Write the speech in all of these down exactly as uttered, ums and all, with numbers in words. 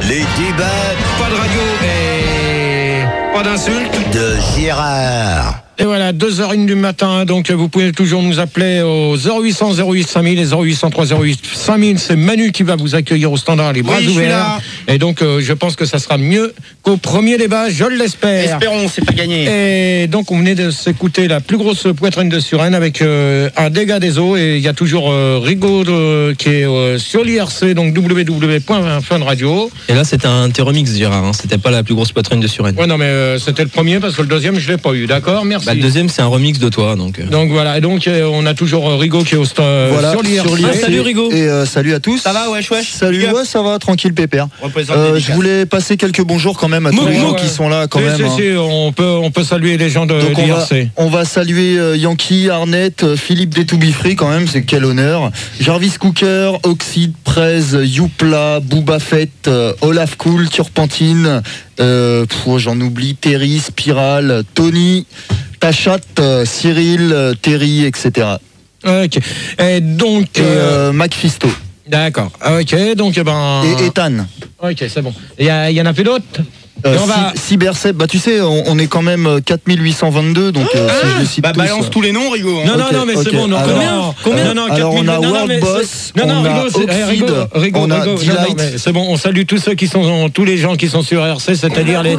Les débats. Pas de radio et pas d'insultes. De Gérard. Et voilà, deux heures une du matin, donc vous pouvez toujours nous appeler au zéro huit cent zéro huit cinq mille et zéro huit cent trois zéro huit cinq mille. C'est Manu qui va vous accueillir au standard, les bras oui, ouverts. Et donc, euh, je pense que ça sera mieux qu'au premier débat, je l'espère. Espérons, c'est pas gagné. Et donc, on venait de s'écouter la plus grosse poitrine de Suresnes avec euh, un dégât des eaux. Et il y a toujours euh, Rigaud euh, qui est euh, sur l'I R C, donc w w w point fun radio. Et là, c'était un thé remix, Gérard. Hein. C'était pas la plus grosse poitrine de Suresnes. Ouais, non, mais euh, c'était le premier parce que le deuxième, je l'ai pas eu. D'accord, merci. Bah, le deuxième, c'est un remix de toi, donc. Euh... Donc voilà, et donc euh, on a toujours euh, Rigaud qui est au stand euh, voilà, sur l'I R C. Ah, salut Rigaud. Et euh, salut à tous. Ça va, wesh, wesh. Salut, ouais, ça va, tranquille, pépère. Euh, je voulais passer quelques bonjours quand même à tous Mou, les gens ouais. qui sont là quand si, même. si, hein. si, on peut, on peut saluer les gens de Donc l'I on R va, C. on va saluer euh, Yankee, Arnett, euh, Philippe des To Be Free quand même, c'est quel honneur. Jarvis Cooker, Oxide, Prez, Youpla, Booba Fett, euh, Olaf Cool, Turpentine, euh, pff, j'en oublie, Terry, Spiral, Tony, Tachat, euh, Cyril, euh, Terry, et cetera. Ok. Et donc. Et euh, Macfisto. D'accord. Ok, donc eh ben. Et Ethan. Ok, c'est bon. Il y, y en a plus d'autres. Euh, on va... Cybersep, bah tu sais, on, on est quand même quatre mille huit cent vingt-deux, donc euh, ah, si je les cite bah tous, balance euh... tous les noms, Rigaud. Hein. Non, non, okay, non, mais okay. c'est bon. Non, alors, combien, combien alors, non, non, alors on a non, World non, Boss, non, non, on a Rigaud, c'est, Oxide, Rigaud, Rigaud, on a Rigaud, Delight. non, non, mais c'est bon, on salue tous ceux qui sont, tous les gens qui sont sur R C, c'est-à-dire les.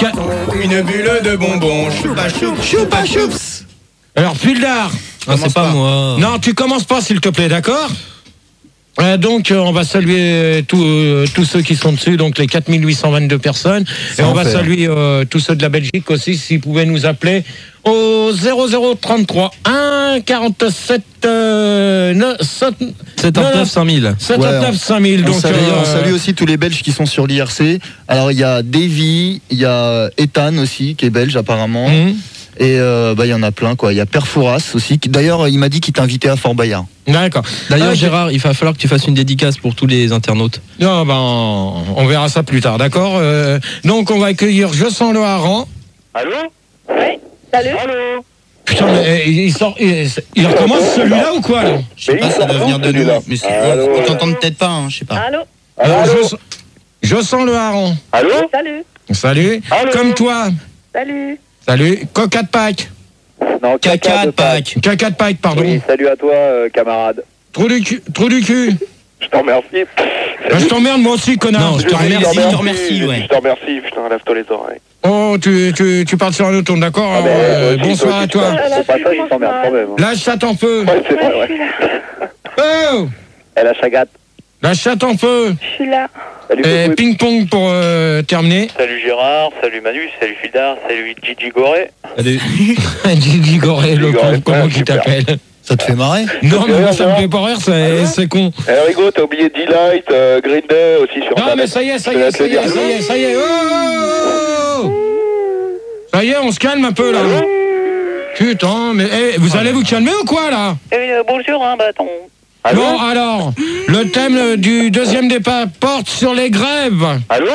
Une bulle de bonbons, choupa choup, choupa choups. Alors, Fildar. Ah, c'est pas moi. Non, tu commences pas, s'il te plaît, d'accord? Euh, donc euh, on va saluer tous euh, tous ceux qui sont dessus, donc les quatre mille huit cent vingt-deux personnes. Ça et on va fait. saluer euh, tous ceux de la Belgique aussi, s'ils pouvaient nous appeler au zéro zéro trente-trois un quarante-sept euh, soixante-neuf cinq mille. soixante-neuf cinq mille. On Donc salue, euh, on salue aussi tous les Belges qui sont sur l'I R C. Alors il y a Davy, il y a Ethan aussi, qui est belge apparemment. mmh. Et euh, bah il y en a plein quoi. Il y a Perfouras aussi. Qui, d'ailleurs, il m'a dit qu'il t'invitait à Fort Bayard. D'accord. D'ailleurs, Ah, Gérard, il va falloir que tu fasses une dédicace pour tous les internautes. Non, ben, on verra ça plus tard, d'accord. euh, Donc on va accueillir Je sens le hareng. Allô? Oui, salut. Allô? Putain, mais il, il sort, il, il recommence celui-là ou quoi là? Je sais pas, ça doit venir de nous. Mais c'est- Allô, on allô. t'entend peut-être pas, hein, je sais pas. Allô. Alors, Allô? je, je sens le hareng. Allô? Salut. Salut. Allô? Comme toi. Salut. Salut. Coca de Pâques. Non, Caca de Pâques. Caca de Pâques, pardon. Oui, salut à toi, euh, camarade. Trou du cul. Trou du cul. Je t'en remercie. Ben, je t'emmerde moi aussi, connard. Non, je te Je remercie, t'en je te remercie, ouais. Je t'en remercie, putain, lève-toi les oreilles. Oh, tu, tu, tu parles sur un autre ton, d'accord. Ah, ben, euh, toi aussi, bonsoir toi à aussi, toi. toi. C'est pas ça qui t'emmerde quand même. hein. La chatte en feu. Ouais, c'est vrai, ouais. Oh, Elle a chagate. la chatte en feu. Je suis là. Salut, Et coucou. ping-pong pour euh, terminer. Salut Gérard, salut Manu, salut Fildar, salut Gigi Goré. Allez. Gigi Goré, le Gigi Goré, pauvre, comment ouais, qui super. t'appelle? Ça te fait marrer? Non, mais Ouais, moi, ça ça me va. fait pas rire, c'est c'est con. Eh Rigo, t'as oublié Delight, euh, Green Day aussi sur Non, Internet. mais ça y est, ça y Je te est, laisse ça le y est, dire. ça y est, ça y est. Oh, oh, oh. Ça y est, on se calme un peu là. Putain, mais eh, vous allez vous calmer ou quoi là? Euh, bonjour, hein, bâton. Allô? Bon, alors, le thème euh, du deuxième départ porte sur les grèves. Allô?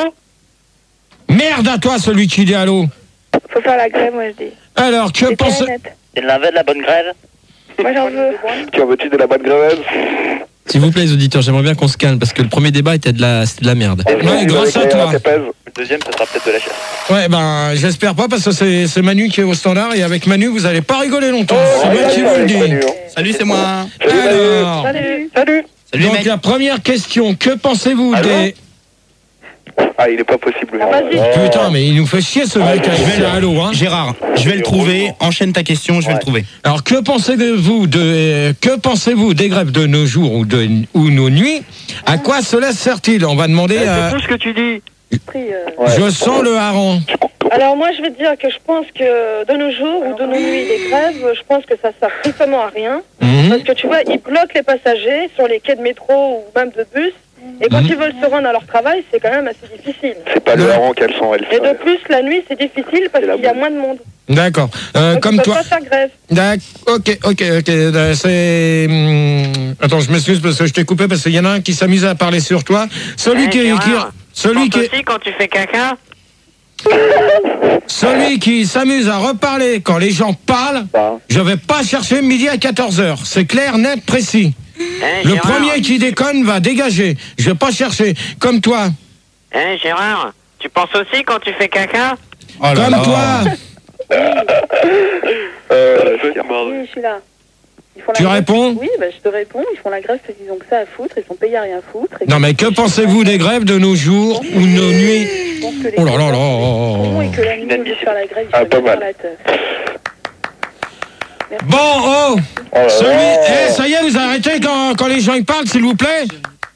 Merde à toi, celui qui dit allô. Faut faire la grève, moi je dis. Alors, que C'est pense... clair et net. Il en avait de la bonne grève. Moi j'en veux. Tu en veux-tu de la bonne grève? S'il vous plaît, les auditeurs, j'aimerais bien qu'on se calme parce que le premier débat était de la, c'était de la merde. Ouais, grâce à toi. Le deuxième, ça sera peut-être de la chair. Ouais, ben, j'espère pas parce que c'est c'est Manu qui est au standard et avec Manu, vous allez pas rigoler longtemps. c'est moi qui vous le dis. Salut, c'est moi. Alors, Salut. Salut. Salut, donc mec. la première question, que pensez-vous Allô? des... Ah, il est pas possible. Ah, vas-y. Oh. Putain, mais il nous fait chier ce mec, Ah, je vais le halo, hein. Gérard, je vais le trouver. Enchaîne ta question, je vais Ouais. le trouver. Alors, que pensez-vous de, que pensez-vous des grèves de nos jours ou de, ou nos nuits? À quoi cela sert-il? On va demander à... C'est tout ce que tu dis. Pris, euh. Ouais. Je sens le hareng. Alors moi je vais te dire que je pense que de nos jours ou de nos nuits des grèves, je pense que ça sert strictement à rien. Mhm. Parce que tu vois, ils bloquent les passagers sur les quais de métro ou même de bus. Et quand Mhm. ils veulent se rendre à leur travail, c'est quand même assez difficile. C'est pas le hareng qu'elles sont, elles. Et de plus, la nuit c'est difficile parce C'est la qu'il y a bonne. moins de monde. D'accord. Euh, Donc comme ils peuvent toi. pas faire grève. D'accord. Ok, ok, ok. Euh, C'est. hum, Attends, je m'excuse parce que je t'ai coupé parce qu'il y en a un qui s'amuse à parler sur toi. Celui Eh, qui, qui, Gérard, celui qui, aussi quand tu fais caca. celui qui s'amuse à reparler quand les gens parlent. Ça. Je vais pas chercher midi à quatorze heures. C'est clair, net, précis. Eh, Le Gérard, premier qui déconne va dégager. Je vais pas chercher. Comme toi. Hein, Gérard, tu penses aussi quand tu fais caca? Oh là Comme là. toi. euh, Oui, je suis là. Ils font la Tu grève. réponds? Oui, bah, je te réponds. Ils font la grève parce qu'ils ont que ça à foutre. Ils sont payés à rien foutre. Et Non mais que pensez-vous des grèves de nos jours ou de nos nuits? je pense que les Oh là là gens là. et que la nuit, au lieu de faire la grève, ils Ah, font pas bien mal. la teuf. Bon, oh, Oh là celui... là. Eh, ça y est, vous arrêtez quand, quand les gens y parlent, s'il vous plaît.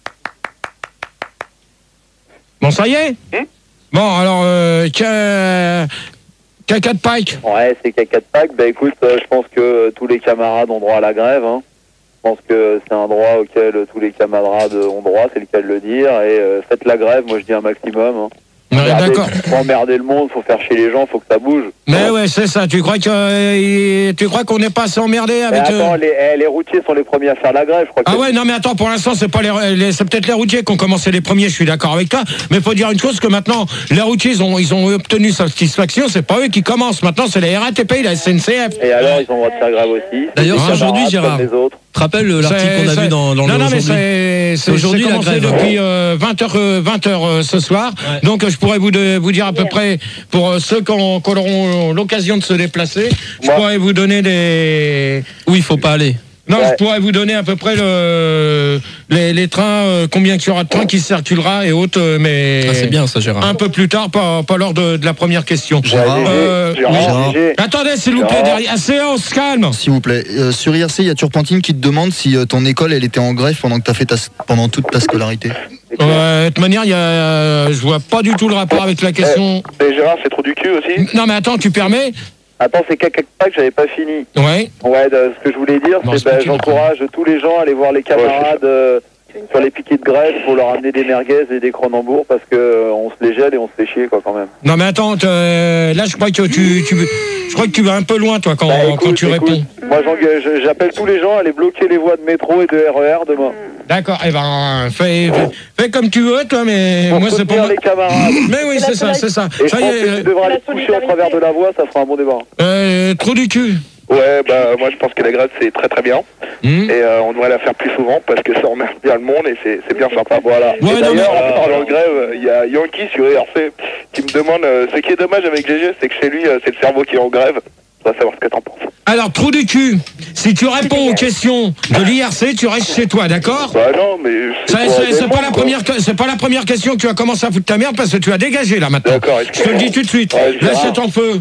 Bon, ça y est. Hmm Bon, alors, euh, ca- caca de Pike. Ouais, c'est caca de Pâques. Bah écoute, euh, je pense que euh, tous les camarades ont droit à la grève. Hein. Je pense que c'est un droit auquel euh, tous les camarades ont droit, c'est le cas de le dire. Et euh, faites la grève, moi je dis un maximum. Hein. Ouais, Emmerdez- d'accord. Faut emmerder le monde, faut faire chier les gens, faut que ça bouge. Mais ouais, c'est ça. Tu crois que euh, tu crois qu'on n'est pas assez emmerdé Mais avec attends, euh, les, eh, les routiers sont les premiers à faire la grève, je crois que... Ah ouais, non mais attends, pour l'instant c'est pas les, les- c'est peut-être les routiers qui ont commencé les premiers, je suis d'accord avec toi, mais faut dire une chose, que maintenant les routiers ils ont ils ont obtenu satisfaction, c'est pas eux qui commencent, maintenant c'est la R A T P, la S N C F. Et alors, ils ont le droit de faire grève aussi. D'ailleurs, Les c'est aujourd'hui, camarades Gérard. comme les autres. Tu te rappelles l'article C'est- qu'on a c'est- vu dans, dans non, le non, mais aujourd'hui c'est c'est- Aujourd'hui, c'est la commencé grève. depuis euh, vingt heures, euh, vingt heures euh, ce soir. Ouais. Donc euh, je pourrais vous, de- vous dire à peu près, pour euh, ceux qui ont- qui auront l'occasion de se déplacer, je Moi. pourrais vous donner des... Où il faut pas aller. Non, Ouais. je pourrais vous donner à peu près le, les, les trains, euh, combien qu'il y aura de trains qui circulera et autres, euh, mais Ah, c'est bien ça, Gérard. un peu plus tard, pas, pas lors de, de la première question. Gérard, Euh, Gérard, oui. Gérard. Gégé. Attendez, s'il vous plaît, Gérard. derrière. Ah, c'est on se calme. S'il vous plaît, euh, sur I R C, il y a Turpentine qui te demande si euh, ton école elle était en grève pendant que tu as fait ta, pendant toute ta scolarité. Euh, de toute manière, il y a, je vois pas du tout le rapport avec la question. Et Gérard, c'est trop du cul aussi. Non, mais attends, tu permets? Attends, c'est caca de Pâques, j'avais pas fini. Ouais. Ouais, de- ce que je voulais dire, Non, c'est c'est pas bah, tu, j'encourage tous les gens à aller voir les camarades euh, sur les piquets de grève pour leur amener des merguez et des cronenbourgs parce que euh, on se les gèle et on se fait chier quoi quand même. Non, mais attends, euh, là, je crois que tu, tu, je crois que tu vas un peu loin, toi, quand, Bah, écoute, quand tu écoute, réponds. Moi j'engue- je- j'appelle tous les gens à aller bloquer les voies de métro et de R E R demain. D'accord. Eh ben, fais, fais, fais comme tu veux, toi, mais Pour moi, c'est soutenir pour moi. les camarades. Mais oui, c'est ça, c'est ça. Et je Ça y pense est, que euh, tu devras aller te coucher au travers de la voie, ça fera un bon débat. euh, trop du cul. Ouais, bah moi je pense que la grève c'est très très bien Hmm. et euh, on devrait la faire plus souvent parce que ça emmerde bien le monde et c'est c'est bien sympa. Voilà. Ouais, Et non, d'ailleurs, En euh, parlant de grève, il y a Yankee sur I R C qui me demande euh, ce qui est dommage avec G G, c'est que chez lui euh, c'est le cerveau qui est en grève. On va savoir ce que t'en penses. Alors, trou du cul, si tu réponds aux questions de l'I R C, tu restes chez toi, d'accord? Bah non, mais c'est Ça, pour C'est aider c'est le pas monde, la quoi. première, que- c'est pas la première question que tu as commencé à foutre ta merde parce que tu as dégagé là maintenant. D'accord, Je te le dis tout de suite. Ouais, Laisse Gérard. ton feu.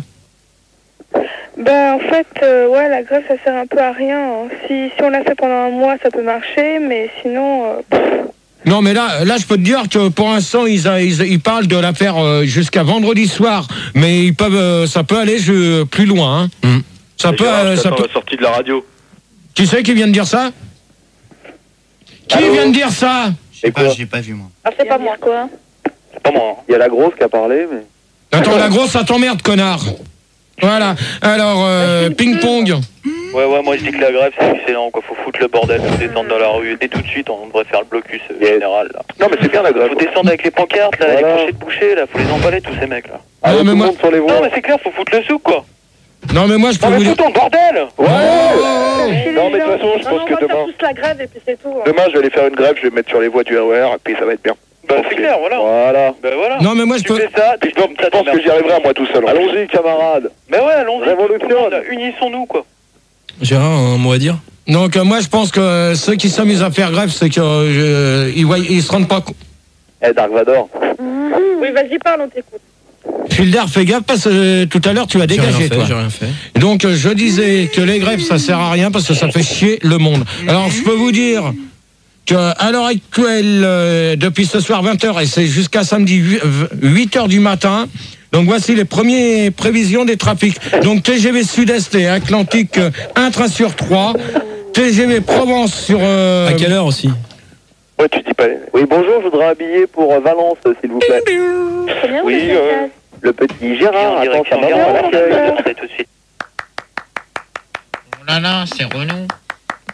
Ben, en fait, euh, ouais, la grève, ça sert un peu à rien. hein. Si, si on l'a fait pendant un mois, ça peut marcher, mais sinon, euh, pff, Non, mais là, là, je peux te dire que pour l'instant, ils, a- ils, ils parlent de la faire euh, jusqu'à vendredi soir, mais ils peuvent, euh, ça peut aller je- plus loin. Hein. Mm. Ça peut, euh, ça peut. la sortie de la radio. Qui c'est qui vient de dire ça? Qui Allô vient de dire ça? J'ai quoi pas, j'ai pas vu moi. ah, c'est pas moi, quoi. C'est pas moi. Il y a la grosse qui a parlé, mais... Attends, la grosse, ça t'emmerde, connard. Voilà. Alors, euh, ping-pong. Ouais, ouais, moi je dis que la grève c'est excellent, quoi. Faut foutre le bordel, faut descendre dans la rue. Et tout de suite, on devrait faire le blocus euh, Yes. général, là. Non mais c'est bien la grève. Faut descendre avec les pancartes, là, Voilà. les planchers de boucher, là. Faut les emballer, tous ces mecs, là. Ah, Allez, mais tout le moi- monde sur les voies. Non, mais c'est clair, faut foutre le souk, quoi. Non, mais moi, je peux Non, vous mais dire. foutons le bordel. Oh, oh, oh. Non, mais de toute façon, je Non, pense non, que on va demain- faire tous la grève et puis c'est tout. hein. Demain je vais aller faire une grève, je vais me mettre sur les voies du R E R et puis ça va être bien. Bah, Donc, c'est clair, voilà. Voilà. Bah, voilà. Non, mais moi, je Tu peux. fais ça, Je tu pense, je pense que j'y arriverai à moi tout seul. en plus. Allons-y, camarades. Mais ouais, allons-y. Révolution. Tout le monde, unissons-nous, quoi. Gérard, un mot à dire? Donc, euh, moi, je pense que euh, ceux qui s'amusent à faire grève, c'est qu'ils euh, ils voient- ils se rendent pas compte. Eh, Dark Vador. Oui, vas-y, parle, on t'écoute. Filder, fais gaffe parce que euh, tout à l'heure, tu as J'ai rien dégagé, fait, toi. j'ai rien fait. Donc, euh, je disais que les grèves, ça sert à rien parce que ça fait chier le monde. Alors, je peux vous dire qu'à l'heure actuelle, euh, depuis ce soir vingt heures, et c'est jusqu'à samedi huit heures du matin, donc voici les premières prévisions des trafics. Donc, T G V Sud-Est et Atlantique, euh, un train sur trois. T G V Provence sur... euh, À quelle heure aussi? Ouais, tu dis pas. Oui, bonjour, je voudrais un billet pour euh, Valence, s'il vous plaît. Très bien, Oui, vous êtes euh, là. Le petit Gérard, attends, ça va Gare à de l'accueil. Lyon. Tout de suite. Oh là là, c'est Renault.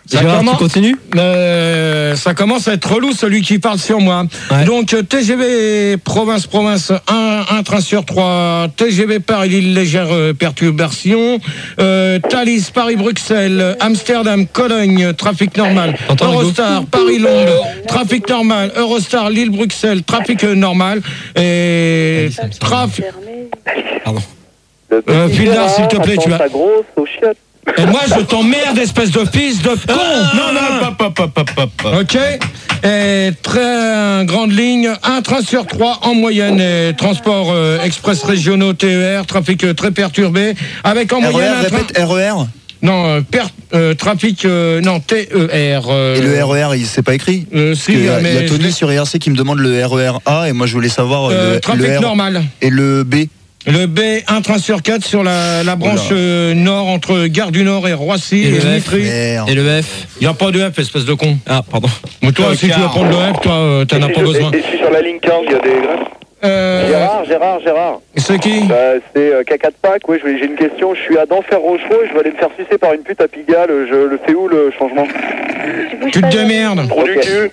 Ça Gérard, commence, tu continues euh, ça commence à être relou, celui qui parle sur moi. Ouais. Donc, euh, T G V province-province, un, un train sur trois. T G V Paris-Lille, légère euh, perturbation. Euh, Thalys, Paris-Bruxelles, Amsterdam, Cologne, trafic normal. T'entends, Hugo Eurostar, Paris-Londres, trafic normal. Eurostar, Lille-Bruxelles, trafic euh, normal. Et trafic... Pardon. Euh, Filda, s'il te plaît, tu vas... Ta grosse aux chiottes. Et moi, je t'emmerde, espèce de fils de con. Non, non, pop, pop, pop, pop, pop, pop. Ok. Et très grande ligne, un train sur trois en moyenne. Et transport euh, express régionaux, T E R, trafic euh, très perturbé, avec en R E moyenne R, un train... répète, R E R. Non, euh, per... euh, trafic euh, non T E R. euh, Et le R E R, il c'est pas écrit. euh, Parce si, que Il y a, mais il y a je l'ai- Tony sur I R C qui me demande le R E R A et moi je voulais savoir euh, le, trafic le R normal. et le B. Le B, un train sur quatre sur la, la branche Oula. euh, nord entre Gare du Nord et Roissy Et et, le F, Vitry. Merde. Et le F Il n'y a pas de F, espèce de con. Ah, pardon. Mais toi, si tu veux prendre le F, toi, euh, t'en as Et pas si- besoin. Et, et si sur la ligne quinze, il y a des greffes Euh, Gérard, Gérard, Gérard. c'est qui? Bah, c'est euh, caca de Pâques, oui, je voulais- j'ai une question. Je suis à Denfert-Rochereau et je vais aller me faire sucer par une pute à Pigalle. Je le fais où le changement? Tu te démerdes. Trou du Ok. cul.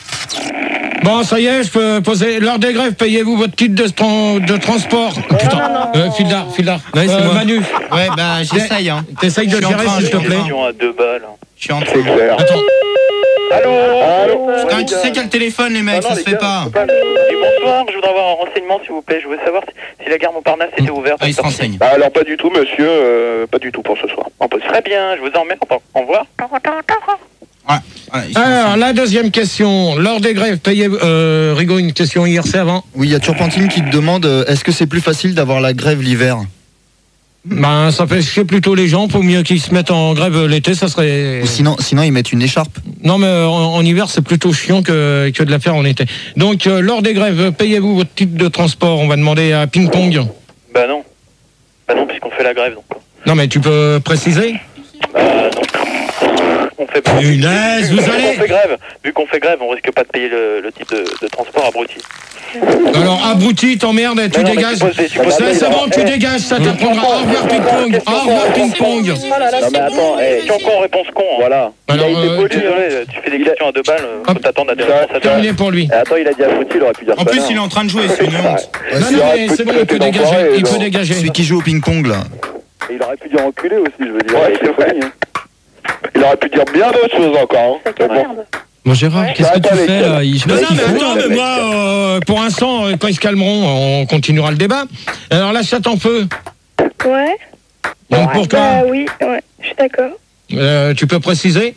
Bon, ça y est, je peux poser. L'heure des grèves, payez-vous votre titre de, tran- de transport. Oh, putain, euh, Fildar, Fildar. Ouais, c'est Euh, moi. Manu, Ouais, bah, j'essaye, hein. t'essayes de Je suis en gérer, train, s'il je te suis en plaît. train. à deux balles. Je suis en train. C'est clair. Attends. Allô Allô Putain, Ouais, tu les sais gars. quel téléphone, les mecs, Ah non, ça les se fait gars, pas. c'est pas- Et bonsoir, je voudrais avoir un renseignement s'il vous plaît. Je voulais savoir si, si la gare Montparnasse était ouverte. Ah, il se renseigne. Bah, alors, pas du tout, monsieur. euh, pas du tout pour ce soir. Impossible. Très bien, je vous emmène. Au revoir. Ouais, ouais, il se Alors, renseigne. la deuxième question. L'heure des grèves, payez. Euh, Rigaud, une question I R C avant. Oui, il y a Turpentine qui te demande euh, est-ce que c'est plus facile d'avoir la grève l'hiver? Ben, ça fait chier plutôt les gens. Pour mieux qu'ils se mettent en grève l'été, ça serait. Ou sinon, sinon ils mettent une écharpe. Non, mais euh, en, en hiver, c'est plutôt chiant que, que de la faire en été. Donc, euh, lors des grèves, payez-vous votre titre de transport. On va demander à Ping Pong. Bah non. Bah non, puisqu'on fait la grève donc. Non, mais tu peux préciser. Bah non. On fait pas. Punaise, vous Vu allez. qu'on fait grève, vu qu'on fait grève, on risque pas de payer le, le type de, de transport abruti. Alors, abruti, t'emmerde, tu Non, non, mais dégages. tu poses des- tu poses C'est des- c'est bon, tu dégages, ça t'apprendra. Au revoir, Ping Pong. Au revoir, Ping Pong. Non, mais attends, hey, Question con, réponse con. hein. voilà. Alors, il a été euh, poli, hein. Désolé, tu fais des questions à deux balles, euh, faut Hop. t'attendre à des Ça, réponses à deux Terminé balles. pour lui. Et attends, il a dit abruti, il aurait pu dire En ça. plus, il est en train de jouer, c'est une honte. Ouais, Non, il non, aurait mais pu c'est bon, te il peut traiter dégager. d'enfoiré, Il peut non. dégager. Celui qui joue au ping-pong là. Et il aurait pu dire enculé aussi, je veux dire. Ouais, il a été c'est vrai. poli, hein. Il aurait pu dire bien d'autres choses encore. Hein. Mais bon. Bon, Gérard, qu'est-ce que tu Attends, les fais gars. là Il- je sais Non, pas non, ce qu'il mais faut, attends, là. mais moi, euh, pour l'instant, euh, quand ils se calmeront, on continuera le débat. Alors, la chatte en feu. Ouais. Donc, pour Bah quand oui, ouais, je suis d'accord. euh, Tu peux préciser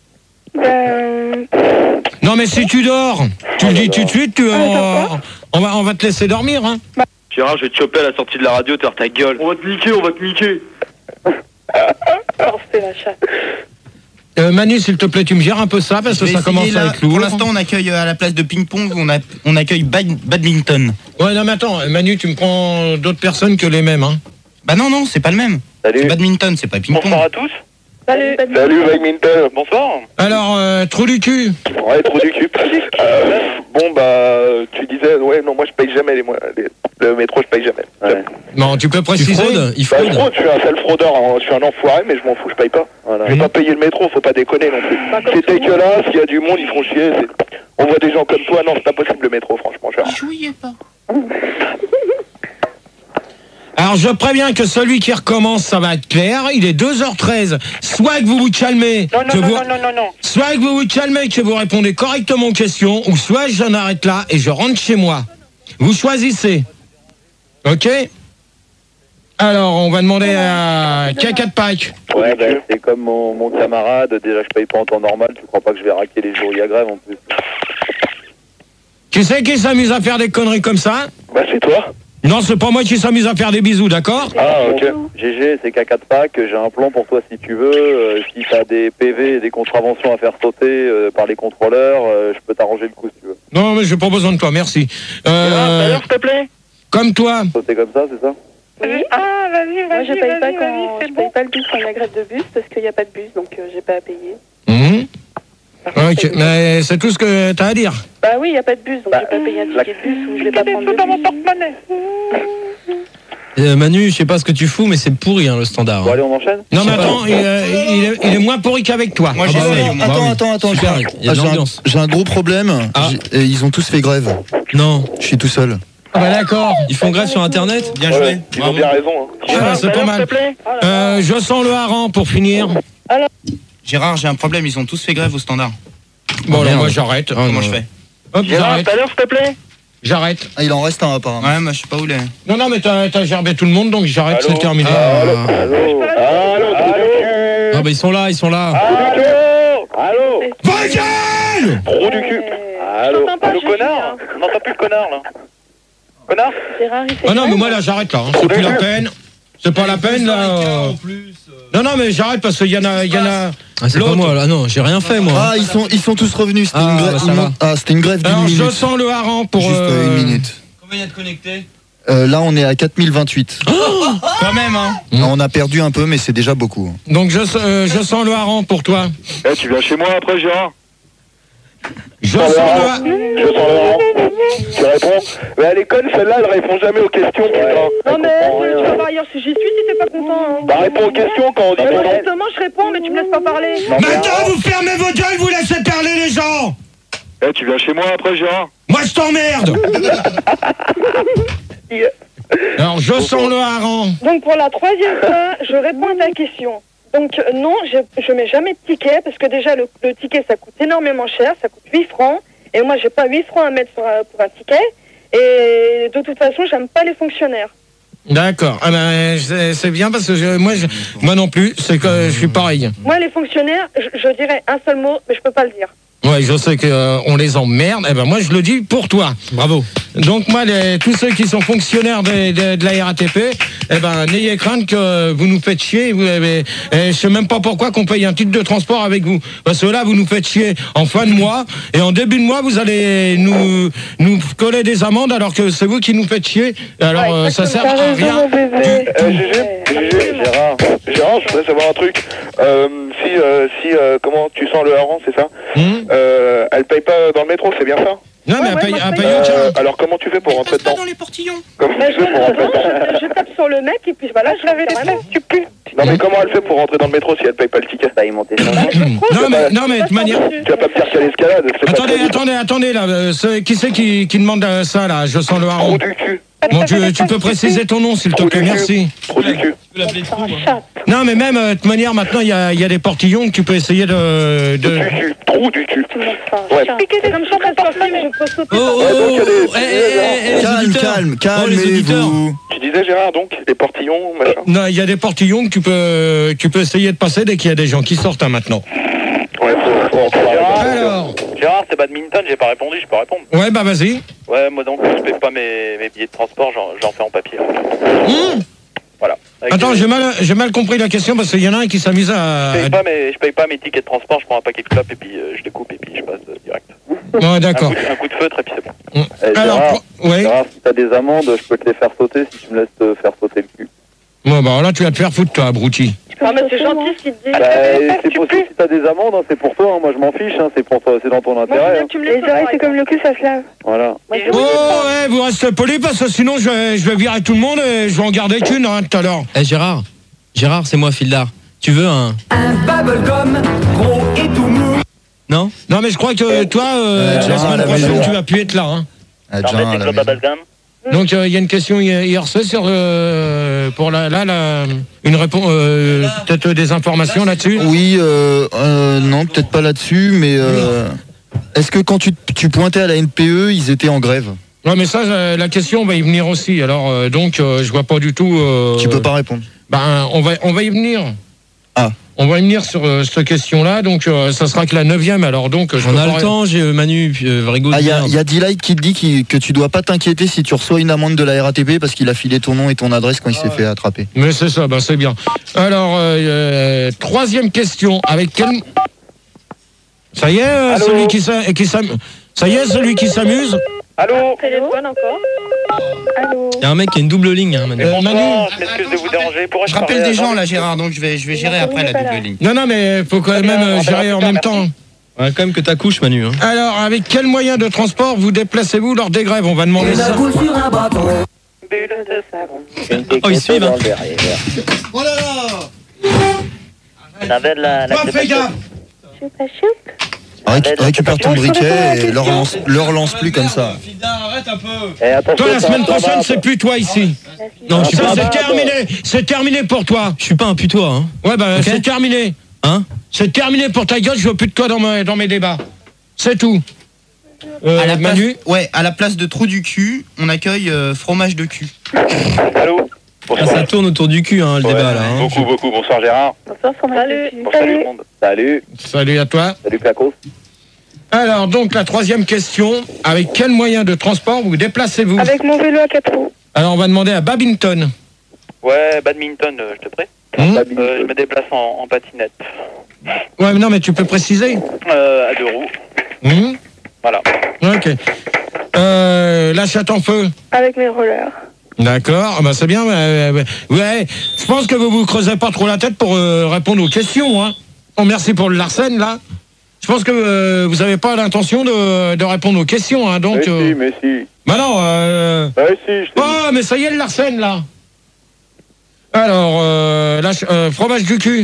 Ben, Non, mais si tu dors, tu le dis tout de suite, tu, Ah, on, d'accord. on va, on va te laisser dormir. Hein. Gérard, je vais te choper à la sortie de la radio, t'as ta gueule. On va te niquer, on va te niquer. c'est la chatte. Euh, Manu, s'il te plaît, tu me gères un peu ça, parce Je que vais ça essayer, commence là. à être lourd. Pour l'instant, on accueille euh, à la place de ping-pong, on, a, on accueille bad- badminton. Ouais, non, mais attends, Manu, tu me prends d'autres personnes que les mêmes. Hein. Bah non, non, c'est pas le même. C'est Salut. badminton, c'est pas ping-pong. Bonsoir à tous. Salut. Salut, badminton. Bonsoir. Alors, euh, trou du cul. Ouais, trou du cul. Euh, bon, bah, tu disais, ouais, non, moi je paye jamais les, moi, les- le métro, je paye jamais. Ouais. Non, tu peux Tu préciser. fraudes Il Bah, je fraude fraude, je suis un sale fraudeur, hein. Je suis un enfoiré, mais je m'en fous, je paye pas. Voilà. Je vais pas payer le métro, faut pas déconner non plus. C'est dégueulasse, il y a du monde, ils font chier. c'est- On voit des gens comme toi, non, c'est pas possible le métro, franchement, Gérard. Jouiez pas. Alors, je préviens que celui qui recommence, ça va être clair. Il est deux heures treize. Soit que vous vous calmez, Non, que non, non, vous... non, non, non, non. soit que vous vous calmez, que vous répondez correctement aux questions, ou soit j'en arrête là et je rentre chez moi. Vous choisissez. Ok? Alors, on va demander à Caca de Pâques. Ouais, ben, c'est comme mon, mon camarade. Déjà, je paye pas en temps normal. Tu crois pas que je vais raquer les jours où il y a grève en plus? Tu sais qui s'amuse à faire des conneries comme ça? Bah, c'est toi. Non, c'est pas moi qui s'amuse à faire des bisous, d'accord? Ah, ok. G G, c'est caca de Pâques. J'ai un plan pour toi si tu veux. Euh, si t'as des P V et des contraventions à faire sauter euh, par les contrôleurs, euh, je peux t'arranger le coup si tu veux. Non, mais j'ai pas besoin de toi, merci. Euh, D'ailleurs, s'il te plaît. comme toi. Sauter comme ça, c'est ça? Oui. Ah, vas-y, vas-y, Moi, je paye pas vas-y, quand vas-y, je c'est paye bon. pas le bus quand il y a grève de bus parce qu'il n'y a pas de bus, donc euh, j'ai pas à payer. Mhm. Par contre, Ok, c'est- mais c'est tout ce que t'as à dire. Bah oui, il n'y a pas de bus, donc Bah, j'ai pas payé un la- ticket de bus ou je vais Il y pas a des prendre sous le dans mon bus. porte-monnaie. Euh, Manu, je sais pas ce que tu fous, mais c'est pourri hein, le standard. Bon, allez, on enchaîne. Non, mais attends, il, euh, il est, il est moins pourri qu'avec toi. Moi, Ah bah j'essaye ouais. au moins. Attends, attends, attends. Super, j'ai- il y a de ah, j'ai un- l'ambiance. J'ai un gros problème. Ah. J'ai- et ils ont tous fait grève. Non, Je suis tout seul. Ah bah d'accord. ils font grève sur internet. Bien Ouais, joué. ils ont Bravo. bien raison. Hein. Ah bah, c'est pas mal. Euh, je sens le hareng pour finir. Gérard, j'ai un problème, ils ont tous fait grève au standard. Bon, alors merde. moi j'arrête. Comment je fais? Hop, j'arrête. tout à l'heure, s'il te plaît. J'arrête. Ah, il en reste un apparemment. Ouais, moi je sais pas où les. Non, non, mais t'as t'as gerbé tout le monde, donc j'arrête, Allô c'est terminé. Ah. Allô, allô, allô, Ah bah ils sont là, ils sont là. allô, allô, Vaguel Trou du cul. Allô, J'entends pas, Allô, je connard dis, On n'entend plus le connard, là. Connard Gérard, il fait Ah non, mais grève. moi là j'arrête là, hein. C'est plus la peine. C'est pas la peine là. euh. Non, non, mais j'arrête parce qu'il y en a. Il y en a... Ah, c'est pas L'autre. moi là, non, j'ai rien fait moi. Ah, ils sont, ils sont tous revenus. C'était Ah, une grève. bah, ça ils va. m'ont- ah, c'était une grève d'une Alors je minute. sens le hareng pour. Juste euh, euh, une minute. Combien il y a de connectés? Euh, là, on est à quatre mille vingt-huit. Quand même, hein. Ah, on a perdu un peu, mais c'est déjà beaucoup. Donc je, euh, je sens le hareng pour toi. Eh, tu viens chez moi après, Gérard? Je sens le hareng. Je sens le rang. Tu réponds? Mais elle est conne, celle-là, elle répond jamais aux questions, putain. Non, mais tu vas voir ailleurs si j'y suis si t'es pas content. hein. Bah, réponds aux questions quand on dit Bah, ton nom. justement, je réponds, mais tu me laisses pas parler. Maintenant vous fermez vos gueules, vous laissez parler les gens. Eh, tu viens chez moi après, Gérard? Moi je t'emmerde. Alors je sens le hareng. Donc, pour la troisième fois, je réponds à ta question. Donc, euh, non, je, je mets jamais de ticket, parce que déjà, le, le ticket, ça coûte énormément cher, ça coûte huit francs. Et moi, j'ai pas huit francs à mettre sur un- pour un ticket. Et de toute façon, j'aime pas les fonctionnaires. D'accord. Ah ben, c'est c'est bien parce que je- moi, je- moi non plus, c'est que je suis pareil. Moi, les fonctionnaires, je, je dirais un seul mot, mais je peux pas le dire. Ouais, je sais qu'on les emmerde. Eh ben moi, je le dis pour toi. Bravo. Donc moi, les, tous ceux qui sont fonctionnaires de, de, de la R A T P, eh ben n'ayez crainte que vous nous faites chier. Vous avez, et je sais même pas pourquoi qu'on paye un titre de transport avec vous, parce que là, vous nous faites chier en fin de mois et en début de mois, vous allez nous nous coller des amendes alors que c'est vous qui nous faites chier. Alors Ouais, euh, ça sert exactement. à T'as raison, rien. mon bébé. Eh, Gégé, Gégé, Gérard, Gérard, je voudrais savoir un truc. Euh, si, euh, si, euh, comment tu sens le hareng, c'est ça? Hum euh, Elle paye pas dans le métro, c'est bien ça? non mais Ouais, elle ouais, paye, moi, je elle paye. paye aucun. Euh, alors comment tu fais pour rentrer dedans? dans les portillons. Comment Bah, tu je, fais pour rentrer dedans? je, je tape sur le mec et puis voilà, je l'avais les tu pues. Non mais comment elle fait pour rentrer dans le métro si elle paye pas le ticket? Bah, ils m'ont téléchargé. Non mais non mais de toute manière. Tu vas pas me dire qu'à l'escalade, c'est pas Attendez, très vite. attendez, attendez là. euh, c'est- qui c'est qui, qui demande euh, ça là? Je sens le Trou hareng. du cul, Bon, tu, tu peux préciser ton nom s'il te Trou plaît, du cul. merci. trou du cul. Non, mais même, euh, de toute manière, maintenant, il y a, il y a des portillons que tu peux essayer de... de... Du cul, trou du cul. Ouais. C'est comme je suis pas sortie, mais je peux sauter. Oh, oh, Ouais, donc, il y a des- oh, eh, eh, eh, les Calme, auditeurs. calme, Oh, les auditeurs. calmez-vous. Tu disais Gérard donc, les portillons, machin? Non, il y a des portillons que tu peux, tu peux essayer de passer dès qu'il y a des gens qui sortent hein, maintenant. Ouais, faut, faut, faut arrêter. Alors, Gérard, c'est badminton, j'ai pas répondu, je peux répondre. ouais, bah vas-y. Ouais, moi donc, je paye pas mes, mes billets de transport, j'en j'en fais en papier. Hum Voilà. Avec Attends, les- j'ai mal, j'ai mal compris la question parce qu'il y en a un qui s'amuse à... Je paye pas mes, je paye pas mes tickets de transport, je prends un paquet de clopes et puis euh, je les coupe et puis je passe euh, direct. Ouais, Un d'accord. coup, de, un coup de feutre et puis c'est bon. Hum. Eh, Alors, Gérard, pro- ouais. Gérard, si t'as des amendes, je peux te les faire sauter si tu me laisses te faire sauter le cul. Bon, bah là, tu vas te faire foutre, toi, abruti. Non, mais c'est gentil ce qu'il te dit. Bah, c'est possible si t'as des amendes, hein, c'est pour toi, hein, moi je m'en fiche, hein, c'est pour toi, c'est dans ton Moi, intérêt. hein. tu me laisses pas. C'est comme le cul, ça se lave. Voilà. Oh, ouais, vous restez poli parce que sinon, je vais, je vais virer tout le monde et je vais en garder qu'une hein, tout à l'heure. Eh Gérard, Gérard, c'est moi, Fildar. Tu veux un... Un bubblegum gros et tout mou. Non? Non, mais je crois que toi, euh, Euh, la Gérard, à semaine la prochaine, maison. tu vas plus être là. Hein. Ah, J'en Jean, mets à des la clopes maison. à bubblegum. Donc il euh, y a une question hier hier soir sur euh, pour la, là la, une réponse euh, peut-être des informations là-dessus. Oui, euh, euh, non, peut-être pas là-dessus, mais euh, est-ce que quand tu, tu pointais à la N P E, ils étaient en grève? Ouais, mais ça euh, la question va y venir aussi. Alors euh, donc euh, je vois pas du tout. Euh, Tu peux pas répondre. Ben on va on va y venir. Ah. On va y venir sur euh, cette question-là. Donc euh, ça sera que la neuvième. Alors donc je On peux a pas- le temps, j'ai euh, Manu, puis euh, Vrigo. Ah, il y a, y a D-Light qui te dit qu'il- que tu dois pas t'inquiéter si tu reçois une amende de la R A T P parce qu'il a filé ton nom et ton adresse quand il s'est fait attraper. Mais c'est ça, ben c'est bien. Alors euh, euh, troisième question. Avec quel ça y est, euh, Allô celui qui s'a- qui s'am- ça y est, celui qui s'amuse. Allô? Téléphone encore. Allô. Il y a un mec qui a une double ligne, hein, Manu. Euh, Bonsoir, Manu. je m'excuse de vous déranger. Pourrais-je Je rappelle parler à des gens Jean- là, Gérard, donc je vais, je vais gérer après la double ligne. Non, non, mais faut quand Très même bien, euh, on verra gérer plus en tard, même merci. temps. Ouais, quand même que t'accouches, Manu. Hein. Alors, avec quel moyen de transport vous déplacez-vous lors des grèves? On va demander ça. Une boule sur un bâton. bulle de savon. Oh, ils suivent, hein. Oh là là. On avait de la... la Toi, fais gaffe. Choupa choup. Récu- récupère ton briquet et le relance, le relance plus comme ça. Arrête un peu. Et attention, Toi, la ça- semaine ça va, prochaine, ça. c'est plus toi ici. Non, je suis Ça, pas, c'est terminé. C'est terminé pour toi. je suis pas un putois, hein. Ouais, bah, Ok. c'est terminé. Hein? C'est terminé pour ta gueule. Je veux plus de toi dans mes, dans mes débats. C'est tout. Euh, à la place, Manu. ouais, à la place de trou du cul, on accueille euh, fromage de cul. Allô. Ah, ça tourne autour du cul, hein, le Ouais, débat là. Hein. Beaucoup, beaucoup. Bonsoir Gérard. Bonsoir, Salut. Bonsoir tout le monde. Salut. Salut à toi. Salut Placos. Alors, donc, la troisième question. Avec quel moyen de transport vous déplacez-vous? Avec mon vélo à quatre roues. Alors, on va demander à Babington. Ouais, badminton, euh, je te prie. Hum Euh, je me déplace en, en patinette. Ouais, mais non, mais tu peux préciser. Euh, à deux roues. Hum Voilà. Ok. Euh, la chatte en feu. Avec mes rollers. D'accord, ah bah c'est bien. euh, euh, ouais, je pense que vous vous creusez pas trop la tête pour euh, répondre aux questions. Hein. Oh, merci pour le Larsen là. Je pense que euh, vous n'avez pas l'intention de, de répondre aux questions. Hein, donc. Mais euh, si, mais si. Bah non. Euh... Ouais, si, je t'ai Oh, mais ça y est, le Larsen là. Alors, euh, la ch- euh, fromage du cul.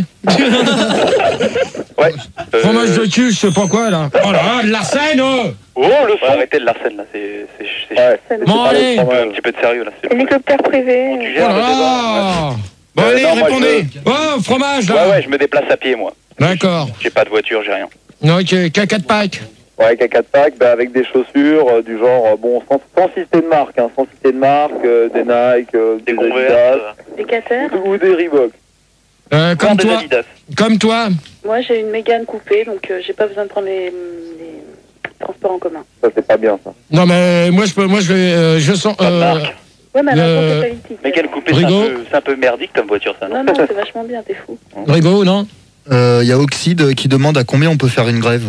Ouais. Euh, Fromage de cul, je sais pas quoi là. Oh là, le Larsen. Oh, Oh, le son. Ouais, arrêtez de l'arsène, là. C'est... c'est, c'est Ouais. C'est bon allez. un, peu, un petit peu de sérieux, là. C'est... hélicoptère privé. Tu Oh gères là le débat. là. Bon Euh, allez, non, moi, répondez. Oh, fromage là. Ouais, ouais, je me déplace à pied, moi. D'accord. J'ai pas de voiture, j'ai rien. Ok, caca de Pâques. Ouais, avec un quatre pack, bah, avec des chaussures euh, du genre, euh, bon, sans, sans citer de marque, hein, sans citer de marque, euh, des Nike, euh, Des des Converse. Adidas, euh, Des Cater. ou des Reebok. Euh, comme encore des toi. Adidas. Comme toi. Moi, j'ai une Mégane coupée, donc euh, j'ai pas besoin de prendre les, les transports en commun. Ça, c'est pas bien, ça. Non mais moi je peux, moi je vais, euh, je sens. Pas de Euh, marque. Ouais, mais Euh, alors, c'est politique. Mais quel coupé, c'est un, Rigaud. peu, c'est un peu merdique comme voiture, ça, non? Non, non, c'est vachement bien, t'es fou. Rigaud, non? Il euh, y a Oxide qui demande à combien on peut faire une grève.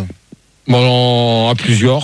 Bon, à plusieurs.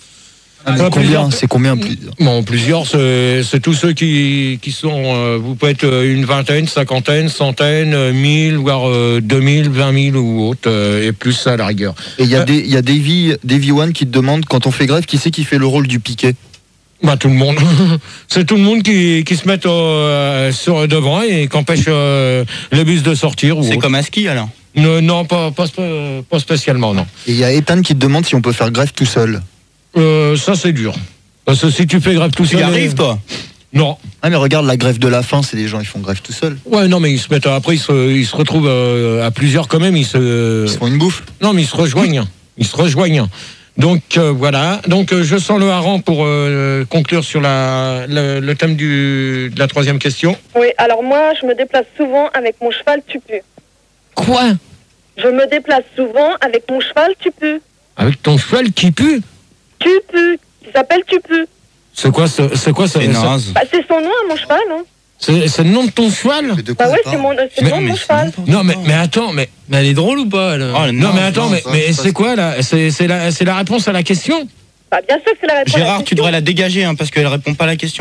Ah, mais À combien plusieurs. C'est combien plusieurs Bon, plusieurs, c'est c'est tous ceux qui, qui sont. euh, vous pouvez être euh, une vingtaine, cinquantaine, centaine, euh, mille, voire euh, deux mille, vingt mille ou autre, euh, et plus ça à la rigueur. Et il y a, Euh, des, il y a Davy, Davy One qui te demande, quand on fait grève, qui c'est qui fait le rôle du piquet? Bah tout le monde. C'est tout le monde qui, qui se met euh, sur devant et qui empêche euh, les bus de sortir. ou C'est autre. comme à ski alors. Ne- non, pas, pas, spé- pas spécialement, non. Et il y a Ethan qui te demande si on peut faire grève tout seul. Euh, ça c'est dur. Parce que si tu fais grève tout Tu seul. y arrives toi? Non. Ah mais regarde la grève de la faim, c'est des gens ils font grève tout seuls. Ouais, non, mais ils se mettent. Après, ils se, ils se retrouvent euh, à plusieurs quand même. Ils se. Ils se font une bouffe. Non, mais ils se rejoignent. Ils se rejoignent. Donc euh, voilà. Donc euh, je sens le hareng pour euh, conclure sur la, le, le thème du, de la troisième question. Oui, alors moi, je me déplace souvent avec mon cheval tupu. Quoi? Je me déplace souvent avec mon cheval tupu. Avec ton cheval qui pue? Tupu, qui s'appelle Tupu. C'est quoi ce, c'est quoi ce, C'est naze. Bah, c'est son nom à mon cheval, hein. c'est, c'est le nom de ton cheval? Mais de quoi Bah ça ouais, parle c'est, mon, c'est le nom de mon cheval. Non, mais, mais attends, mais. Mais elle est drôle ou pas elle Oh, Non, mais attends, non, mais, ça, mais ça, c'est c'est- quoi là? C'est, c'est, la, c'est la réponse à la question? Bah bien sûr que c'est la réponse. à la Gérard, tu question. devrais la dégager hein, parce qu'elle répond pas à la question.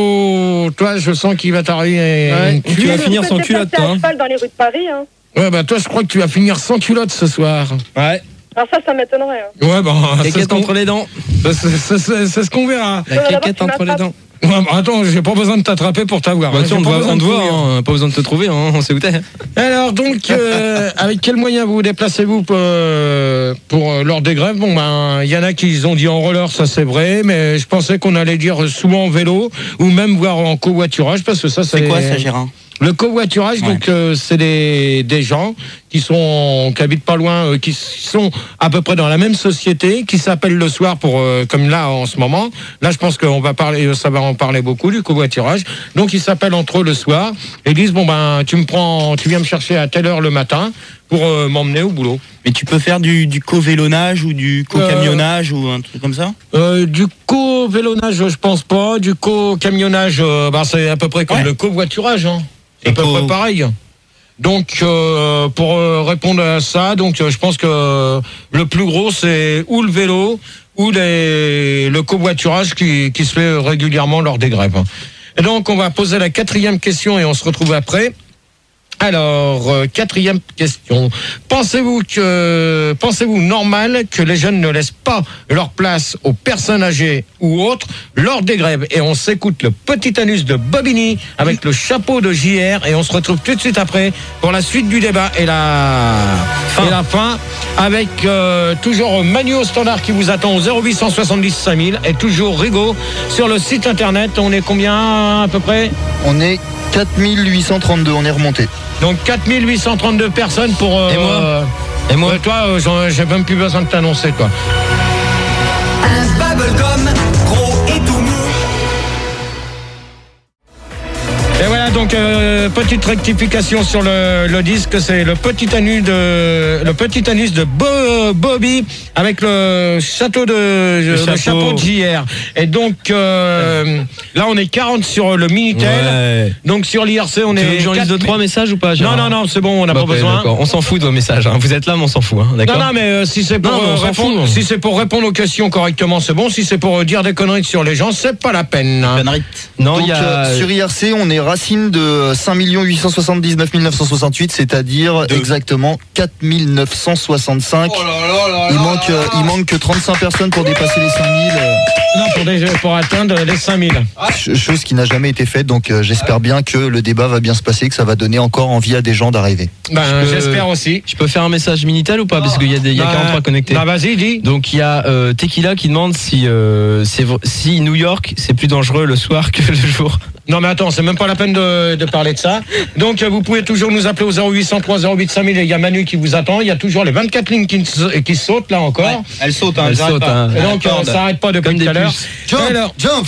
Oh, toi, je sens qu'il va t'arriver. Ouais, une tu tuile. vas Je finir peux sans me culotte, déplacer à hein. cheval dans les rues de Paris, hein. Ouais, bah toi, je crois que tu vas finir sans culotte ce soir. Ouais. Alors ça, ça m'étonnerait, hein. Ouais, bah, c'est ce Caquette qu'on, entre les dents. c'est, c'est- c'est- c'est ce qu'on verra. La Ouais, d'abord, caquette tu entre les m'attrapes. dents. Ouais, bah, attends, j'ai pas besoin de t'attraper pour t'avoir. Bah, hein. tiens, J'ai on, pas te voit- besoin on de te voit, courir. hein, pas besoin de te trouver, hein, on sait où t'es. Alors, donc, euh, avec quel moyen vous vous déplacez-vous pour, euh, pour euh, lors des grèves? Bon, ben, il y en a qui ont dit en roller, ça c'est vrai, mais je pensais qu'on allait dire souvent en vélo ou même voir en covoiturage, parce que ça, c'est. C'est quoi ça, Gérard? Le covoiturage, Ouais. donc euh, c'est des, des gens qui sont qui habitent pas loin, euh, qui sont à peu près dans la même société, qui s'appellent le soir pour euh, comme là en ce moment. Là, je pense qu'on va parler, ça va en parler beaucoup du covoiturage. Donc ils s'appellent entre eux le soir et ils disent bon ben tu me prends, tu viens me chercher à telle heure le matin pour euh, m'emmener au boulot. Mais tu peux faire du, du co-vélonnage ou du co-camionnage ou un truc comme ça? Euh, du co-vélonnage, je pense pas. Du co-camionnage, euh, ben, c'est à peu près comme Ouais. le covoiturage. Hein. C'est à Et peu co- près pareil. Donc, euh, pour euh, répondre à ça, donc euh, je pense que euh, le plus gros, c'est ou le vélo ou les, le covoiturage qui, qui se fait régulièrement lors des grèves. Et donc, on va poser la quatrième question et on se retrouve après. Alors, euh, quatrième question. Pensez-vous que, pensez-vous normal que les jeunes ne laissent pas leur place aux personnes âgées ou autres lors des grèves? Et on s'écoute le petit anus de Bobigny avec le chapeau de J R et on se retrouve tout de suite après pour la suite du débat et la fin, et la fin avec euh, toujours Manu au standard qui vous attend au zéro huit cent soixante-dix cinq mille et toujours Rigaud sur le site internet. On est combien à peu près? On est quatre mille huit cent trente-deux, on est remonté. Donc quatre mille huit cent trente-deux personnes pour... Euh, Et moi euh, Et moi euh, Toi, euh, j'en- j'ai même plus besoin de t'annoncer, toi. Un bubblegum gros et tout mou. Et voilà, donc, euh, petite rectification sur le, le disque. C'est le petit anus de, le petit anus de Bo- Bobby avec le château de, le, Le chapeau. chapeau de J R. Et donc, euh, là, on est quarante sur le Minitel. Ouais. Donc, sur l'I R C, on Tu veux est. que j'en lise deux, trois messages ou pas, Non, Gérard non, non, c'est bon, on n'a Bah, pas ok, besoin. d'accord. On s'en fout de vos messages. Hein. Vous êtes là, mais on s'en fout. Hein. D'accord. Non, non, mais euh, si c'est pour, Non, mais on euh, s'en répondre, fout. si c'est pour répondre aux questions correctement, c'est bon. Si c'est pour euh, dire des conneries sur les gens, c'est pas la peine. hein. Non, Donc, il y a. euh, sur I R C, on est racine de cinq millions huit cent soixante-dix-neuf mille neuf cent soixante-huit, c'est-à-dire exactement quatre mille neuf cent soixante-cinq. Oh là là là Il là manque, là euh, là. il manque que trente-cinq personnes pour dépasser les cinq mille. euh, Non, pour, des- pour atteindre les cinq mille. ch- chose qui n'a jamais été faite, donc euh, j'espère bien que le débat va bien se passer, que ça va donner encore envie à des gens d'arriver. Ben, Je peux- j'espère aussi. Je peux faire un message Minitel ou pas? Parce qu'il y a, des, il y a Bah, quarante-trois connectés. Bah, vas-y, dis. Donc il y a euh, Tequila qui demande si, euh, c'est v- si New York c'est plus dangereux le soir que le jour. Non, mais attends, c'est même pas la peine de, de parler de ça. Donc, euh, vous pouvez toujours nous appeler au zéro huit cent trois zéro huit cinq mille et il y a Manu qui vous attend. Il y a toujours les vingt-quatre lignes qui, s- qui sautent, là encore. Elle saute, hein, Elle elle s'arrête saute, pas. hein. Et donc, euh, ça n'arrête pas depuis Comme tout des à l'heure. puces. Jump, Alors, jump.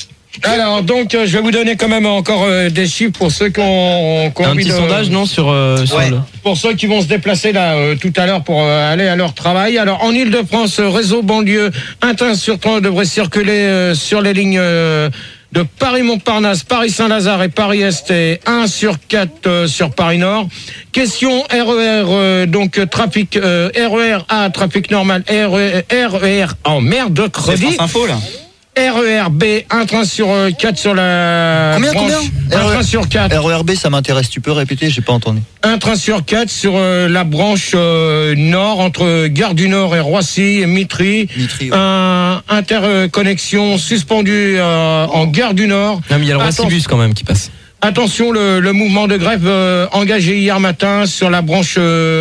alors, donc, euh, je vais vous donner quand même encore euh, des chiffres pour ceux qui ont, qui ont Un envie petit de- sondage non sur, euh, sur Ouais. le... Pour ceux qui vont se déplacer là euh, tout à l'heure pour euh, aller à leur travail. Alors en Ile-de-France, euh, réseau banlieue, un train sur trois devrait circuler euh, sur les lignes euh, de Paris-Montparnasse, Paris-Saint-Lazare et Paris-Est et un sur quatre euh, sur Paris-Nord. Question R E R, euh, donc euh, trafic euh, R E R A, trafic normal, R E R en merde de C'est crédit. France Info, là. R E R B, un train sur euh, quatre sur la Combien, branche. combien Un train sur quatre. R E R B, ça m'intéresse, tu peux répéter, j'ai pas entendu. Un train sur quatre sur euh, la branche euh, nord entre Gare du Nord et Roissy et Mitry. Mitry, ouais. Un interconnexion suspendue euh, en Gare du Nord. Non mais il y a le Attention- Roissy-Bus quand même qui passe. Attention, le, le mouvement de grève euh, engagé hier matin sur la branche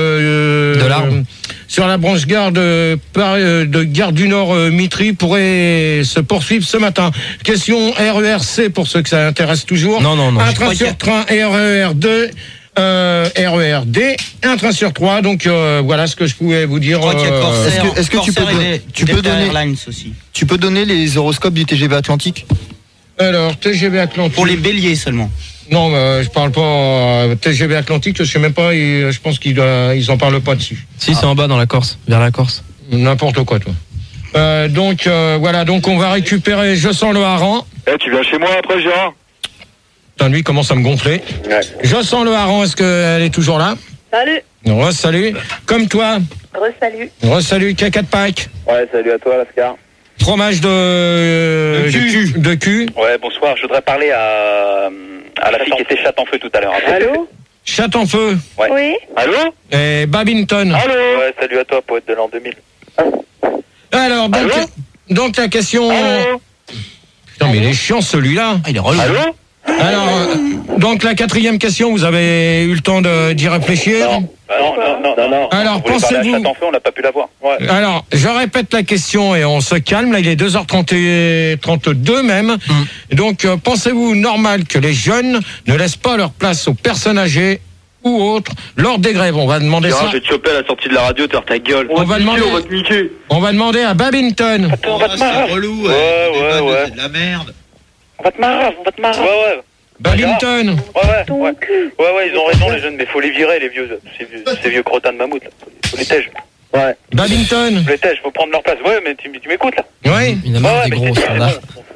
euh, De l'Arbre. euh, sur la branche gare de, Paris- euh, de Gare du Nord euh, Mitry pourrait se poursuivre ce matin. Question R E R C pour ceux que ça intéresse toujours. Non, non, non. Un Je train crois sur qu'il train R E R deux. Euh, R E R D, un train sur trois, donc euh, voilà ce que je pouvais vous dire. Je crois qu'il y a euh, Corsair, est-ce que- est-ce que tu Corsair peux et don- les- tu peux Delta donner- Airlines aussi. Tu peux donner les horoscopes du T G V Atlantique? Alors, T G V Atlantique. Pour les béliers seulement. Non, euh, je parle pas euh, T G V Atlantique, je sais même pas, ils- je pense qu'ils doivent- ils en parlent pas dessus. Si c'est en bas dans la Corse, vers la Corse. N'importe quoi, toi. Euh, donc euh, voilà, donc on va récupérer Je sens le hareng. Eh, tu viens chez moi après, Gérard? Putain, lui il commence à me gonfler. Ouais. Je sens le hareng, est-ce qu'elle est toujours là? Salut. Re, salut. Comme toi. Re-salut. Re, salut, caca de Pâques. Ouais, salut à toi, Lascar. Fromage de... De cul. De cul. Ouais, bonsoir. Je voudrais parler à, à la fille qui était chatte en feu tout à l'heure. Allô? Chat en feu. Ouais. Oui. Allô? Et Babington. Allô? Ouais, salut à toi, poète de l'an deux mille. Alors, donc, Allô donc la question... Allô? Putain, mais il est chiant celui-là. Ah, il est relou. Allô? Alors, euh, donc la quatrième question, vous avez eu le temps de- d'y réfléchir? Non. Ah, non, non, non, non, non. Alors, On voulait parler à pensez-vous- chatte en feu, on n'a pas pu la voir. Ouais. Alors, je répète la question et on se calme. Là, il est deux heures trente-deux même. Donc, euh, pensez-vous normal que les jeunes ne laissent pas leur place aux personnes âgées ou autres lors des grèves? On va demander Gérard, ça. je vais te choper à la sortie de la radio, t'as ta gueule. On va demander, On va te niquer. on va demander à Babington. Attends, on va te marrer. relou, Ouais, ouais, ouais. c'est de la merde. On va te marrer, on va te marrer. Ouais, ouais. Babington. Ouais, ouais, ouais. Ouais, ouais, ils ont raison, les jeunes, mais faut les virer, les vieux, ces vieux, ces vieux crottins de mammouth, là. Faut, faut les tèges. Ouais. Babington. Faut les tèges, faut prendre leur place. Ouais, mais tu, tu m'écoutes, là? Oui. Il y en a Ouais, marre ouais, des mais gros c'est- c'est standards.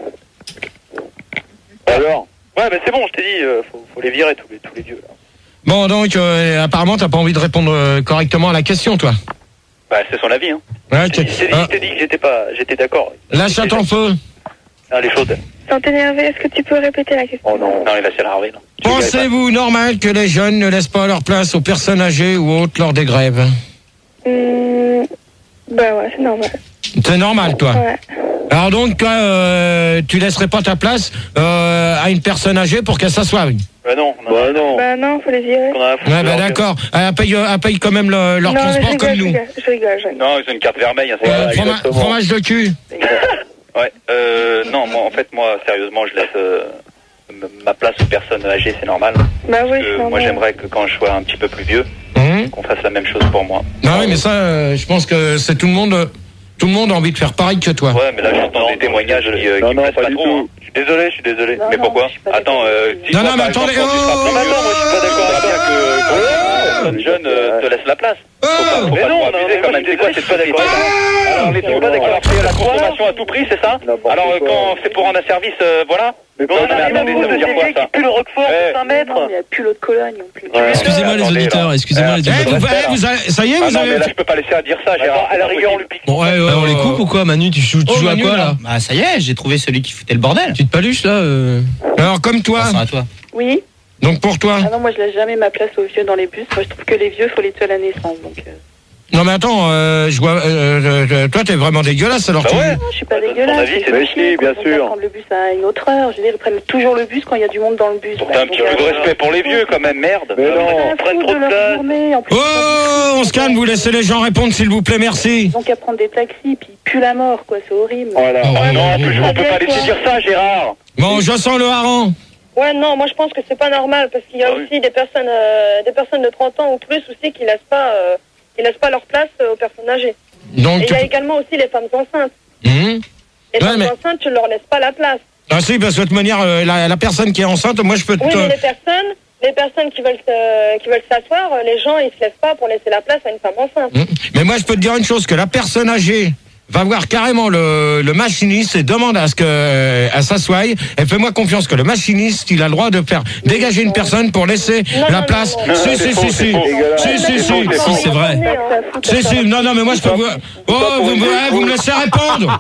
bon. Alors? Ouais, mais c'est bon, je t'ai dit, euh, faut, faut les virer, tous les, tous les vieux, là. Bon, donc, euh, apparemment, t'as pas envie de répondre euh, correctement à la question, toi. Bah, c'est son avis, hein. Ouais, Je ok. t'ai dit, je t'ai dit- Ah, je t'ai dit que j'étais pas, j'étais d'accord. la chatte en feu. Ah, elle est chaude. Sans t'énerver, est-ce que tu peux répéter la question? Oh non, non, il va s'énerver. Pensez-vous normal que les jeunes ne laissent pas leur place aux personnes âgées ou autres lors des grèves? Mmh, bah ouais, c'est normal. C'est normal, toi? Ouais. Alors donc, toi, euh, tu laisserais pas ta place euh, à une personne âgée pour qu'elle s'assoie? Bah non, non. Bah non. Bah non, faut les virer. Ouais, bah d'accord. Elle paye, elle paye quand même le- leur non, transport mais je rigole, comme nous. je rigole, je rigole, je rigole. Non, ils ont une carte vermeille. Hein, c'est Euh, ouais, froma- exactement. fromage de cul. Ouais, euh, non, moi, en fait, moi, sérieusement, je laisse euh, m- ma place aux personnes âgées, c'est normal. Bah oui, Parce c'est que normal. moi, j'aimerais que quand je sois un petit peu plus vieux, Mmh. qu'on fasse la même chose pour moi. Non, oui, mais ça, euh, je pense que c'est tout le monde. euh, Tout le monde a envie de faire pareil que toi. Ouais, mais là, j'entends des témoignages qui, euh, Non, qui non, me plaisent pas pas du trop. tout. Hein. Je suis désolé, je suis désolé. Non, mais non, pourquoi je suis pas Attends, euh, si Non, toi, non, mais par attendez, exemple, quand tu seras oh, plus vieux, moi, je suis pas d'accord avec ça que quand une personne jeune euh, te laisse la place. Faut pas, faut Mais pas non, trop non, abuser mais quand moi, même. je C'est quoi suis cette pas d'accord Alors, les Non, pas d'accord. non, Alors, c'est la consommation à tout prix, c'est ça N'importe Alors, euh, quoi. quand c'est pour rendre un service, euh, voilà. Mais Non, pas non, mais attendez, ça veut dire quoi, ça plus le Roquefort, Ouais. c'est un mètre. Non, il n'y a plus l'eau de Cologne non plus. Ouais. Excusez-moi les Attendez, auditeurs, là. excusez-moi les Eh, Eh, auditeurs. vous, eh, vous avez- ça y est, Ah vous non, avez. mais là, je peux pas laisser à dire ça, Gérard. À la rigueur, on lui pique. Bon, ouais, Ah, on euh, les coupe ou quoi, Manu? Tu joues, tu Oh, joues Manu, à quoi là. là? Bah ça y est, j'ai trouvé celui qui foutait le bordel. Tu te paluches là euh... Alors, comme toi. Pensons à toi. Oui. Donc, pour toi. Ah non, moi je laisse jamais ma place aux vieux dans les bus. Moi je trouve que les vieux, faut les tuer à la naissance. Donc, euh... Non, mais attends, euh, je vois. euh, euh, toi, t'es vraiment dégueulasse alors. Bah tu- ouais. non, je suis pas Bah, ton dégueulasse. avis, c'est fait mais chier, si, quoi. bien Ils vont sûr. pas prendre le bus à une autre heure. Je veux dire, ils prennent toujours le bus quand il y a du monde dans le bus. T'as un petit peu de respect pour les vieux, quand même, merde. Mais non. Ils prennent trop de leur journée. En plus, Oh, on se calme, vous laissez les gens répondre, s'il vous plaît, merci. ils ont qu'à prendre des taxis, puis ils puent la mort, quoi. C'est horrible. Voilà. Oh, Ah non, oui, oui, on peut pas laisser dire ça, Gérard. Bon, je sens le hareng. Ouais, non, moi je pense que c'est pas normal parce qu'il y a Ah oui. aussi des personnes, euh, des personnes de trente ans ou plus aussi qui laissent pas, euh, qui laissent pas leur place euh, aux personnes âgées. Donc, Et il tu... y a également aussi les femmes enceintes. Hum. Les Ouais, femmes mais- enceintes, tu leur laisses pas la place. Ah si, parce que de toute manière, euh, la, la personne qui est enceinte, moi, je peux te... Oui, mais les personnes, les personnes qui veulent, se- qui veulent s'asseoir, euh, les gens ils se lèvent pas pour laisser la place à une femme enceinte. Hum. Mais moi, je peux te dire une chose, que la personne âgée va voir carrément le, le machiniste et demande à ce que à s'assoie. Et fais-moi confiance que le machiniste, il a le droit de faire dégager une personne pour laisser Non, la non, place. non, non. Si, Non, si, c'est si, faux, si, c'est faux. si, si, si, Si, c'est vrai. si, si, non, non, mais moi, je peux vous... Oh, vous, vous, ouais, vous me laissez répondre.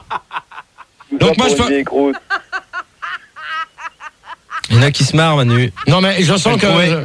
Donc moi, je peux... Il y en a qui se marrent, Manu. Non, mais je sens que... Ouais.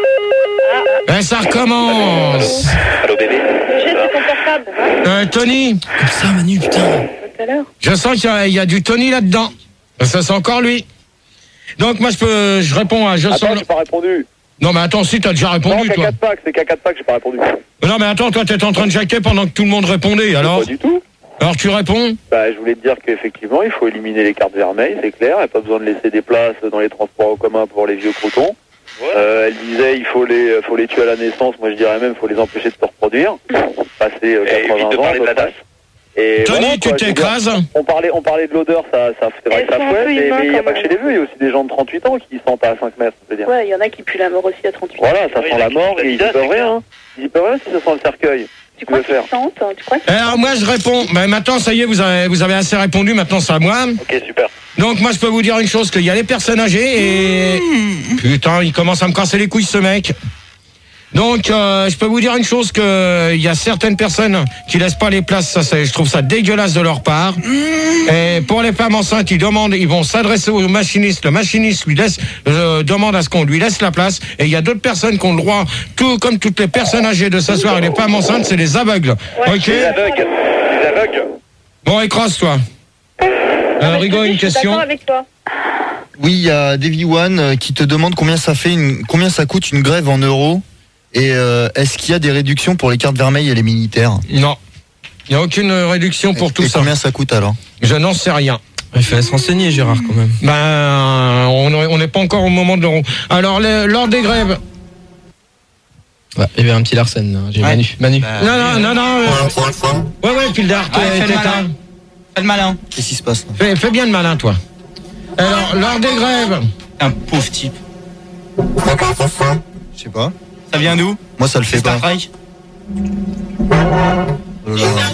Eh, ça recommence. Allô, bébé. J'ai c'est ton portable. Euh, Tony, Comme ça, Manu, putain. Tout à l'heure. je sens qu'il y a, il y a du Tony là-dedans. Ça, c'est encore lui. Donc moi, je peux... Je réponds à... Je sens... Attends, le- j'ai pas répondu. Non, mais attends, si, t'as déjà Non, répondu, qu'à toi. quatre packs, c'est qu'à quatre packs, j'ai pas répondu. Non, mais attends, toi, t'es en train de jacker pendant que tout le monde répondait, alors... Pas du tout. Alors, tu réponds? Bah, je voulais te dire qu'effectivement, il faut éliminer les cartes vermeilles, c'est clair. Il n'y a pas besoin de laisser des places dans les transports en commun pour les vieux croutons. Euh, elle disait il faut les, faut les tuer à la naissance. Moi, je dirais même il faut les empêcher de se reproduire. Passer euh, Et évite quatre-vingts de ans. parler de la à peu près. dasse. Et Tony, voilà, tu quoi, je veux dire, t'écrases. On parlait, on parlait de l'odeur, ça, ça, c'est vrai Elles que ça sont un fouette, peu mais humains, mais il n'y a quand pas que même. chez les vieux, il y a aussi des gens de trente-huit ans qui sentent à cinq mètres, je veux dire. Ouais, il y en a qui puent la mort aussi à trente-huit. Voilà, ça Oui, sent il y en a la qui mort sentent la et ils y lidasse, peuvent c'est rien. clair. Hein. Ils y peuvent rien si ça sent le cercueil. Tu crois veux faire qu'ils sentent hein, Tu crois qu'ils Alors, moi, je réponds. Mais maintenant, ça y est, vous avez, vous avez assez répondu. Maintenant, c'est à moi. Ok, super. Donc, moi, je peux vous dire une chose, qu'il y a les personnes âgées et... Putain, il commence à me casser les couilles, ce mec. Donc, euh, je peux vous dire une chose, que il y a certaines personnes qui laissent pas les places. Ça, c'est, je trouve ça dégueulasse de leur part. Et pour les femmes enceintes, ils demandent, ils vont s'adresser au machiniste. Le machiniste lui laisse, euh, demande à ce qu'on lui laisse la place. Et il y a d'autres personnes qui ont le droit, tout comme toutes les personnes âgées, de s'asseoir. Et les femmes enceintes, c'est les aveugles. Ok. Les aveugles. Les aveugles. Bon, écrase-toi. Euh, Rigaud, une Je suis question. d'accord avec toi. Oui, il y a Davy One euh, qui te demande combien ça fait, une, combien ça coûte une grève en euros. Et euh, est-ce qu'il y a des réductions pour les cartes vermeilles et les militaires? Non. Il n'y a aucune réduction pour tout et ça. Combien ça coûte alors? Je n'en sais rien. Il fallait se renseigner, Gérard, quand même. Ben, on n'est pas encore au moment de l'euro. Alors, le- lors des grèves. Ouais, il y avait un petit Larsen, là. J'ai Ouais. Manu. Manu. Bah, Non, non, non, non. euh, Ouais, ouais, Pildar, t'es- Ouais, fais t'es le un- malin. Fais le malin. Qu'est-ce qui se passe là? Fais, fais bien le malin, toi. Alors, lors des grèves. Un pauvre type. Je sais pas. Ça vient d'où? Moi, ça le fait Star pas. Trek. Oh là là.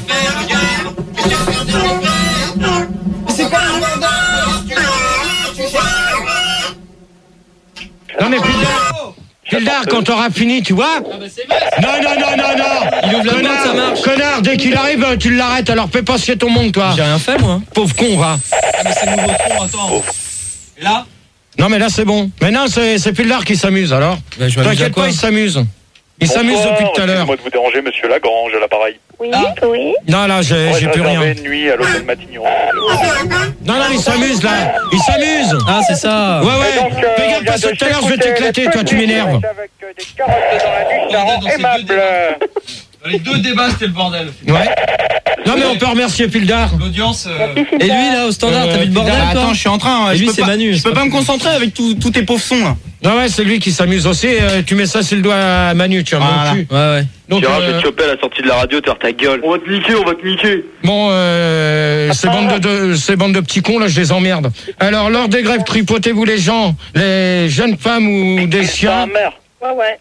Non, mais Pildar. Pildar, quand t'auras fini, tu vois. Non, non, non, non, non. Il ouvre la Connard, porte, ça marche. Connard, dès qu'il arrive, tu l'arrêtes. Alors, fais pas chier ton monde, toi. J'ai rien fait, moi. Pauvre con, va. Ah, mais c'est le nouveau son, attends. Là Non, mais là, c'est bon. Mais non, c'est, c'est Pildar qui s'amuse, alors. Bah, je m'amuse à T'inquiète quoi pas, il s'amuse. Il s'amuse Bonsoir, depuis tout à l'heure. excusez-moi de vous déranger, monsieur Lagrange, à l'appareil. Oui, oui. Non, là, j'ai, Ouais, j'ai plus réservé rien. une nuit à l'hôtel Matignon. Non, non, il s'amuse, là. Il s'amuse. Ah, c'est ça. Ouais, ouais. Fais gaffe, parce que tout à l'heure, je vais t'éclater, toi, tu m'énerves. Avec des carottes dans la nuit, ça rend aimable. Les deux débats, c'était le bordel. Ouais. Non, mais on peut remercier Pildar. L'audience. euh, Et lui, là, au standard, t'as vu le bordel, Bah, toi attends, je suis en train. Et je lui, peux c'est pas- Manu. Je peux pas me concentrer avec tous tous tes pauvres sons, là. Non, ouais, c'est lui qui s'amuse aussi. Euh, tu mets ça sur le doigt à Manu, tu vois, Voilà. mon cul. Ouais, ouais. Donc, Tu verras, je euh, vais te choper à la sortie de la radio, tu vas ta gueule. On va te niquer, on va te niquer. bon, euh, ces bandes de, de- ces bandes de petits cons, là, je les emmerde. Alors, lors des grèves, tripotez-vous les gens, les jeunes femmes ou des chiens. mère. Ouais, ouais.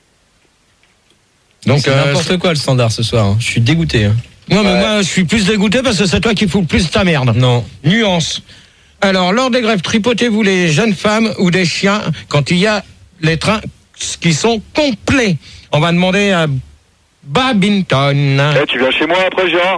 Donc, C'est euh, n'importe quoi le standard ce soir. hein. Je suis dégoûté. hein. non, mais moi, je suis plus dégoûté parce que c'est toi qui fous le plus ta merde. Non. Nuance. Alors, lors des grèves, tripotez-vous les jeunes femmes ou des chiens quand il y a les trains qui sont complets. On va demander à Babington. Eh, tu viens chez moi après, Gérard?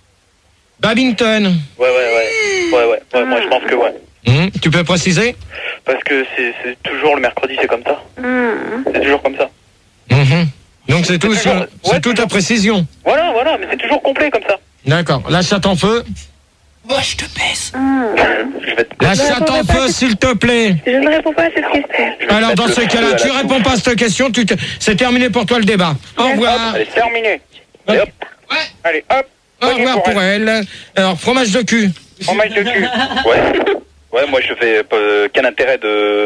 Babington. Ouais, ouais, ouais. Ouais, ouais. Ouais, moi, je pense que ouais. Hum, tu peux préciser? Parce que c'est c'est toujours le mercredi, c'est comme ça. C'est toujours comme ça. Mhm. Donc c'est tout, toujours- c'est ouais, toute ta précision. Voilà, voilà, mais c'est toujours complet comme ça. D'accord. La chatte en feu. Oh, je te baisse. Je vais te... La chatte en feu, s'il te plaît. Je ne réponds pas à cette question. Alors dans ce cas-là, tu réponds pas à cette question. Tu te... C'est terminé pour toi le débat. Au revoir. Allez, terminé. Allez, hop. Ouais. Allez, hop. Au revoir pour elle. Alors fromage de cul. Fromage de cul. Ouais. Ouais, moi je fais euh, quel intérêt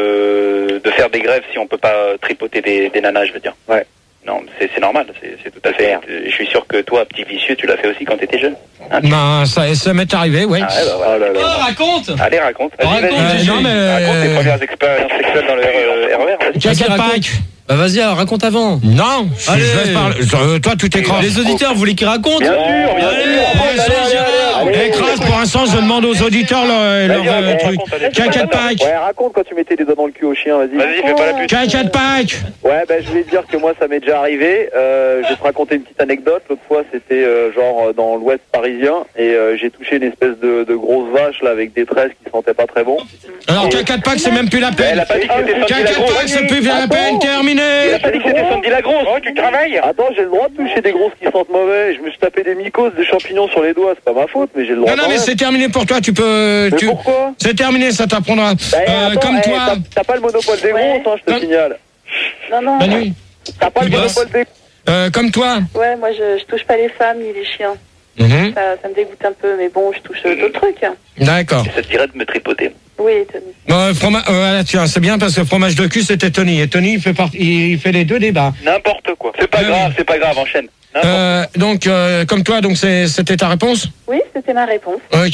de, de faire des grèves si on peut pas tripoter des, des nanas, je veux dire. Ouais. Non, c'est c'est normal, c'est c'est tout à fait. Je suis sûr que toi, petit vicieux, tu l'as fait aussi quand t'étais jeune. Hein, tu- Ben ça, ça m'est arrivé, oui. Ah ouais, bah, voilà. Oh, raconte. Allez, raconte. Vas-y, Raconte, vas-y. Euh, non mais Raconte tes premières expériences sexuelles dans le euh, R E R. vas-y. T'inquiète Vas-y, pas. raconte. Bah vas-y, alors, raconte avant. Non. je- Allez. je laisse parler. Euh, toi, tu t'écrases. Les auditeurs, vous voulez qu'ils racontent Bien sûr, bien Allez, sûr. Pour l'instant, je- Écrase, pour l'instant, je demande aux auditeurs leur, leur, Vas-y, euh, raconte, truc. raconte, allez. T'inquiète pas. Ouais, raconte quand tu mettais les doigts dans le cul au chien, vas-y. Vas-y, fais pas la pute. T'inquiète pas. Ouais, ben je voulais te dire que moi ça m'est déjà arrivé. Euh, je vais te raconter une petite anecdote. L'autre fois c'était euh, genre euh, dans l'ouest parisien et euh, j'ai touché une espèce de, de grosse vache là avec des tresses qui sentaient pas très bon. Alors t'inquiète pas que c'est même plus la Elle peine. a pas dit que c'était Sandy T'inquiète Lagros. pas que c'est plus la Attends. peine. Terminé. Elle a pas dit que c'était Sandy Lagros. Oh, tu travailles. Attends, j'ai le droit de toucher des grosses qui sentent mauvais. Je me suis tapé des mycoses, des champignons sur les doigts. C'est pas ma faute, mais j'ai le droit. Non, non, quand mais même. c'est terminé pour toi. Tu peux. Mais Tu... pourquoi? C'est terminé, ça t'apprendra. Bah, Euh, attends, comme eh, toi, t'as- T'as pas le monopole des Ouais. grosses, hein, je te Non. signale. Non, non. Manu. T'as pas le Tu bosses. monopole des. Euh, comme toi. Ouais, moi, je, je touche pas les femmes ni les chiens. Mhm. Ça, ça me dégoûte un peu, mais bon, je touche euh, d'autres trucs. hein. D'accord. Ça te dirait de me tripoter. Oui, Tony. Bon, froma- euh, voilà, tiens, c'est bien parce que fromage de cul c'était Tony et Tony il fait partie, il fait les deux débats. N'importe quoi. C'est pas Ouais, grave, ouais. c'est pas grave, enchaîne. N'importe Euh, donc euh, comme toi, donc c'est- c'était ta réponse. Oui, c'était ma réponse. Ok.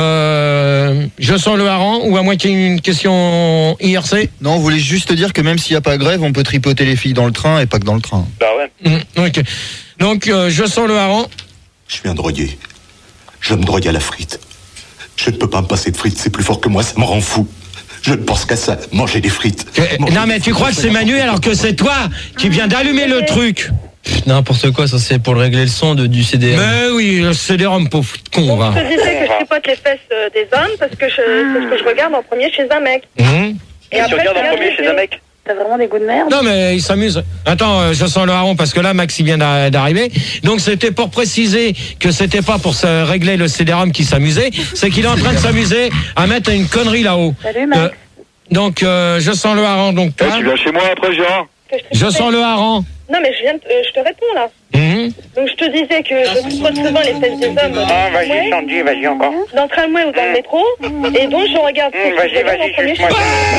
Euh, je sens le hareng ou à moins qu'il y ait une question I R C. Non, on voulait juste te dire que même s'il n'y a pas grève, on peut tripoter les filles dans le train et pas que dans le train. Bah ouais. Mm, ok. Donc euh, je sens le hareng. Je suis un drogué. Je me drogue à la frite. Je ne peux pas me passer de frites, c'est plus fort que moi, ça me rend fou. Je ne pense qu'à ça, manger des frites. Euh, Manger non des mais tu frites, crois que c'est Manu alors que c'est toi qui viens d'allumer le truc. N'importe quoi, ça c'est pour le régler le son de, du C D R. Mais oui, le C D ROM pauvre con va. Je te disais que je tripote les fesses euh, des hommes parce que je- c'est ce que je regarde en premier chez un mec. Mhm. Et Tu après, regardes je en regarde premier les chez yeux. un mec. T'as vraiment des goûts de merde. Non mais il s'amuse. Attends, euh, je sens le hareng parce que là Max il vient d'a- d'arriver. Donc c'était pour préciser que c'était pas pour se régler le C D ROM qui s'amusait, c'est qu'il est en train de s'amuser à mettre une connerie là-haut. Salut, Max. Euh, donc euh, je sens le hareng donc Eh, toi. tu viens chez moi après, Gérard? Que je Je tripotais. sens le hareng. Non, mais je, viens de- euh, je te réponds là. Mhm. Donc je te disais que je tripote souvent les fesses des hommes dans Ah, le vas-y, tramway, Sandy, vas-y encore. dans le tramway ou dans le métro. Et donc je regarde Hum, ce que vas-y, je regarde vas-y, en premier suce-moi.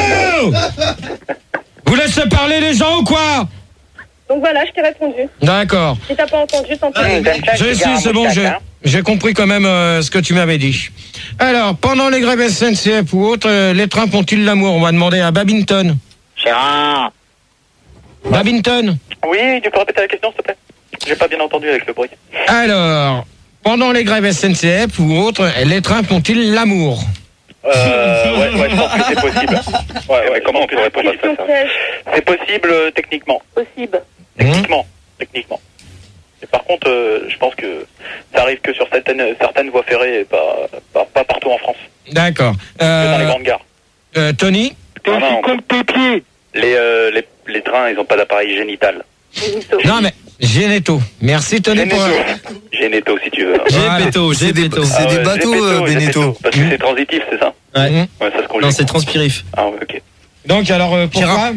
chez Oh Vous laissez parler les gens ou quoi? Donc voilà, je t'ai répondu. D'accord. Si t'as pas entendu, tant pis. Hum, t'aimes ça, Je ce sais, cigare à c'est bon, moustache, j'ai hein. j'ai compris quand même euh, ce que tu m'avais dit. Alors, pendant les grèves S N C F ou autres, euh, les trains font-ils l'amour? On va demander à Babington. Gérard. Babington. Oui, tu peux répéter la question, s'il te plaît? J'ai pas bien entendu avec le bruit. Alors, pendant les grèves S N C F ou autres, les trains font-ils l'amour? Euh, ouais, ouais, je pense que c'est possible. Ouais, ouais, comment on peut répondre à ça, Question ça piège. C'est possible euh, techniquement. Possible. Techniquement. Techniquement. Et par contre, euh, je pense que ça arrive que sur certaines, certaines voies ferrées et pas, pas, pas partout en France. D'accord. Que dans les Euh, grandes gares. euh, Tony? T'es aussi con que tes pieds. Les, euh, les, les trains, ils ont pas d'appareil génital. Non, mais Généto. Merci, Tony. Généto. Pour... Généto, si tu veux. Généto, Généto. Ah ouais, Généto, Généto. Parce que c'est transitif, c'est ça? Ouais. Ouais, ça se conjugue. Non, c'est transpirif. Ah ouais, ok. Donc, alors, euh, pourquoi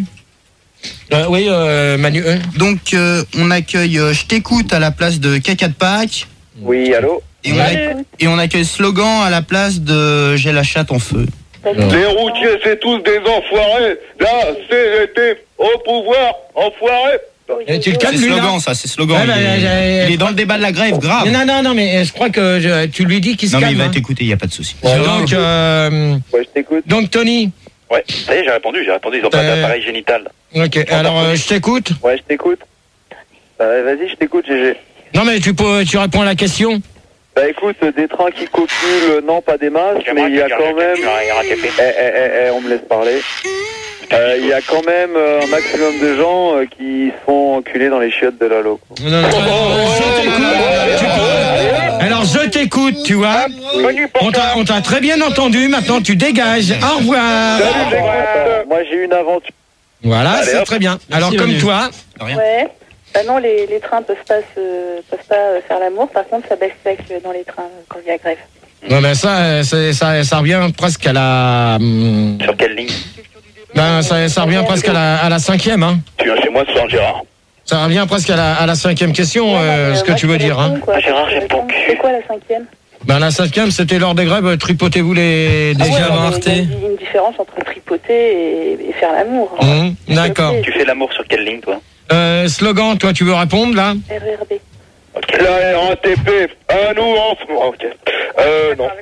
euh, Oui, euh, Manu. Euh. Donc, euh, on accueille euh, Je t'écoute à la place de Caca de Pâques. Oui, allô et on, accueille, et on accueille Slogan à la place de J'ai la chatte en feu. Les routiers, c'est tous des enfoirés. Là, c'est été au pouvoir, enfoirés. Et tu le calmes, C'est lui, Slogan, là ça, c'est Slogan. Ouais, bah, il, est, j'ai- il est dans le débat de la grève, grave. Non, non, non, mais je crois que je- tu lui dis qu'il se Non, mais calme. il va hein. t'écouter, il n'y a pas de souci. Donc, euh, Ouais, je t'écoute. donc, Tony. Ouais, ça y est, j'ai répondu, j'ai répondu, ils ont pas Euh, d'appareil génital. Ok, alors euh, je t'écoute. Ouais, je t'écoute. Bah, vas-y, je t'écoute, G G. Non, mais tu, peux, tu réponds à la question. Bah écoute, des trains qui copulent, non, pas des masses, mais il y a quand même... Eh, eh, eh, eh, on me laisse parler. Euh, Il y a quand même euh, un maximum de gens euh, qui se font enculer dans les chiottes de la loco. Non, non, non, je t'écoute. Tu peux- Alors je t'écoute, tu vois. On t'a, on t'a très bien entendu. Maintenant tu dégages. Au revoir. Euh, moi j'ai une aventure. Voilà, Allez, c'est hop. très bien. Merci, Alors comme Manu. toi. Ouais. Bah non, les, les trains peuvent pas se, peuvent pas euh, faire l'amour. Par contre, ça baisse sec euh, dans les trains euh, quand il y a grève. Ouais, ben ça, euh, c'est- ça, ça revient presque à la. hum, Sur quelle ligne? Ben ça, ça revient presque à la, à la cinquième. Hein. Tu viens chez moi, c'est Gérard. Ça revient presque à la, à la cinquième question, euh, ce que tu veux dire. Hein. Ah, Gérard, j'aime ton cul. C'est quoi la cinquième? Ben la cinquième, c'était lors des grèves. Tripotez-vous les, les Ah ouais, gamins mais Arte. il y a une différence entre tripoter et, et faire l'amour. Hum, D'accord. Tu fais l'amour sur quelle ligne, toi? Euh, slogan, toi, tu veux répondre là? R R B. La R A T P, à nous en ce moment. Ok. Euh, non.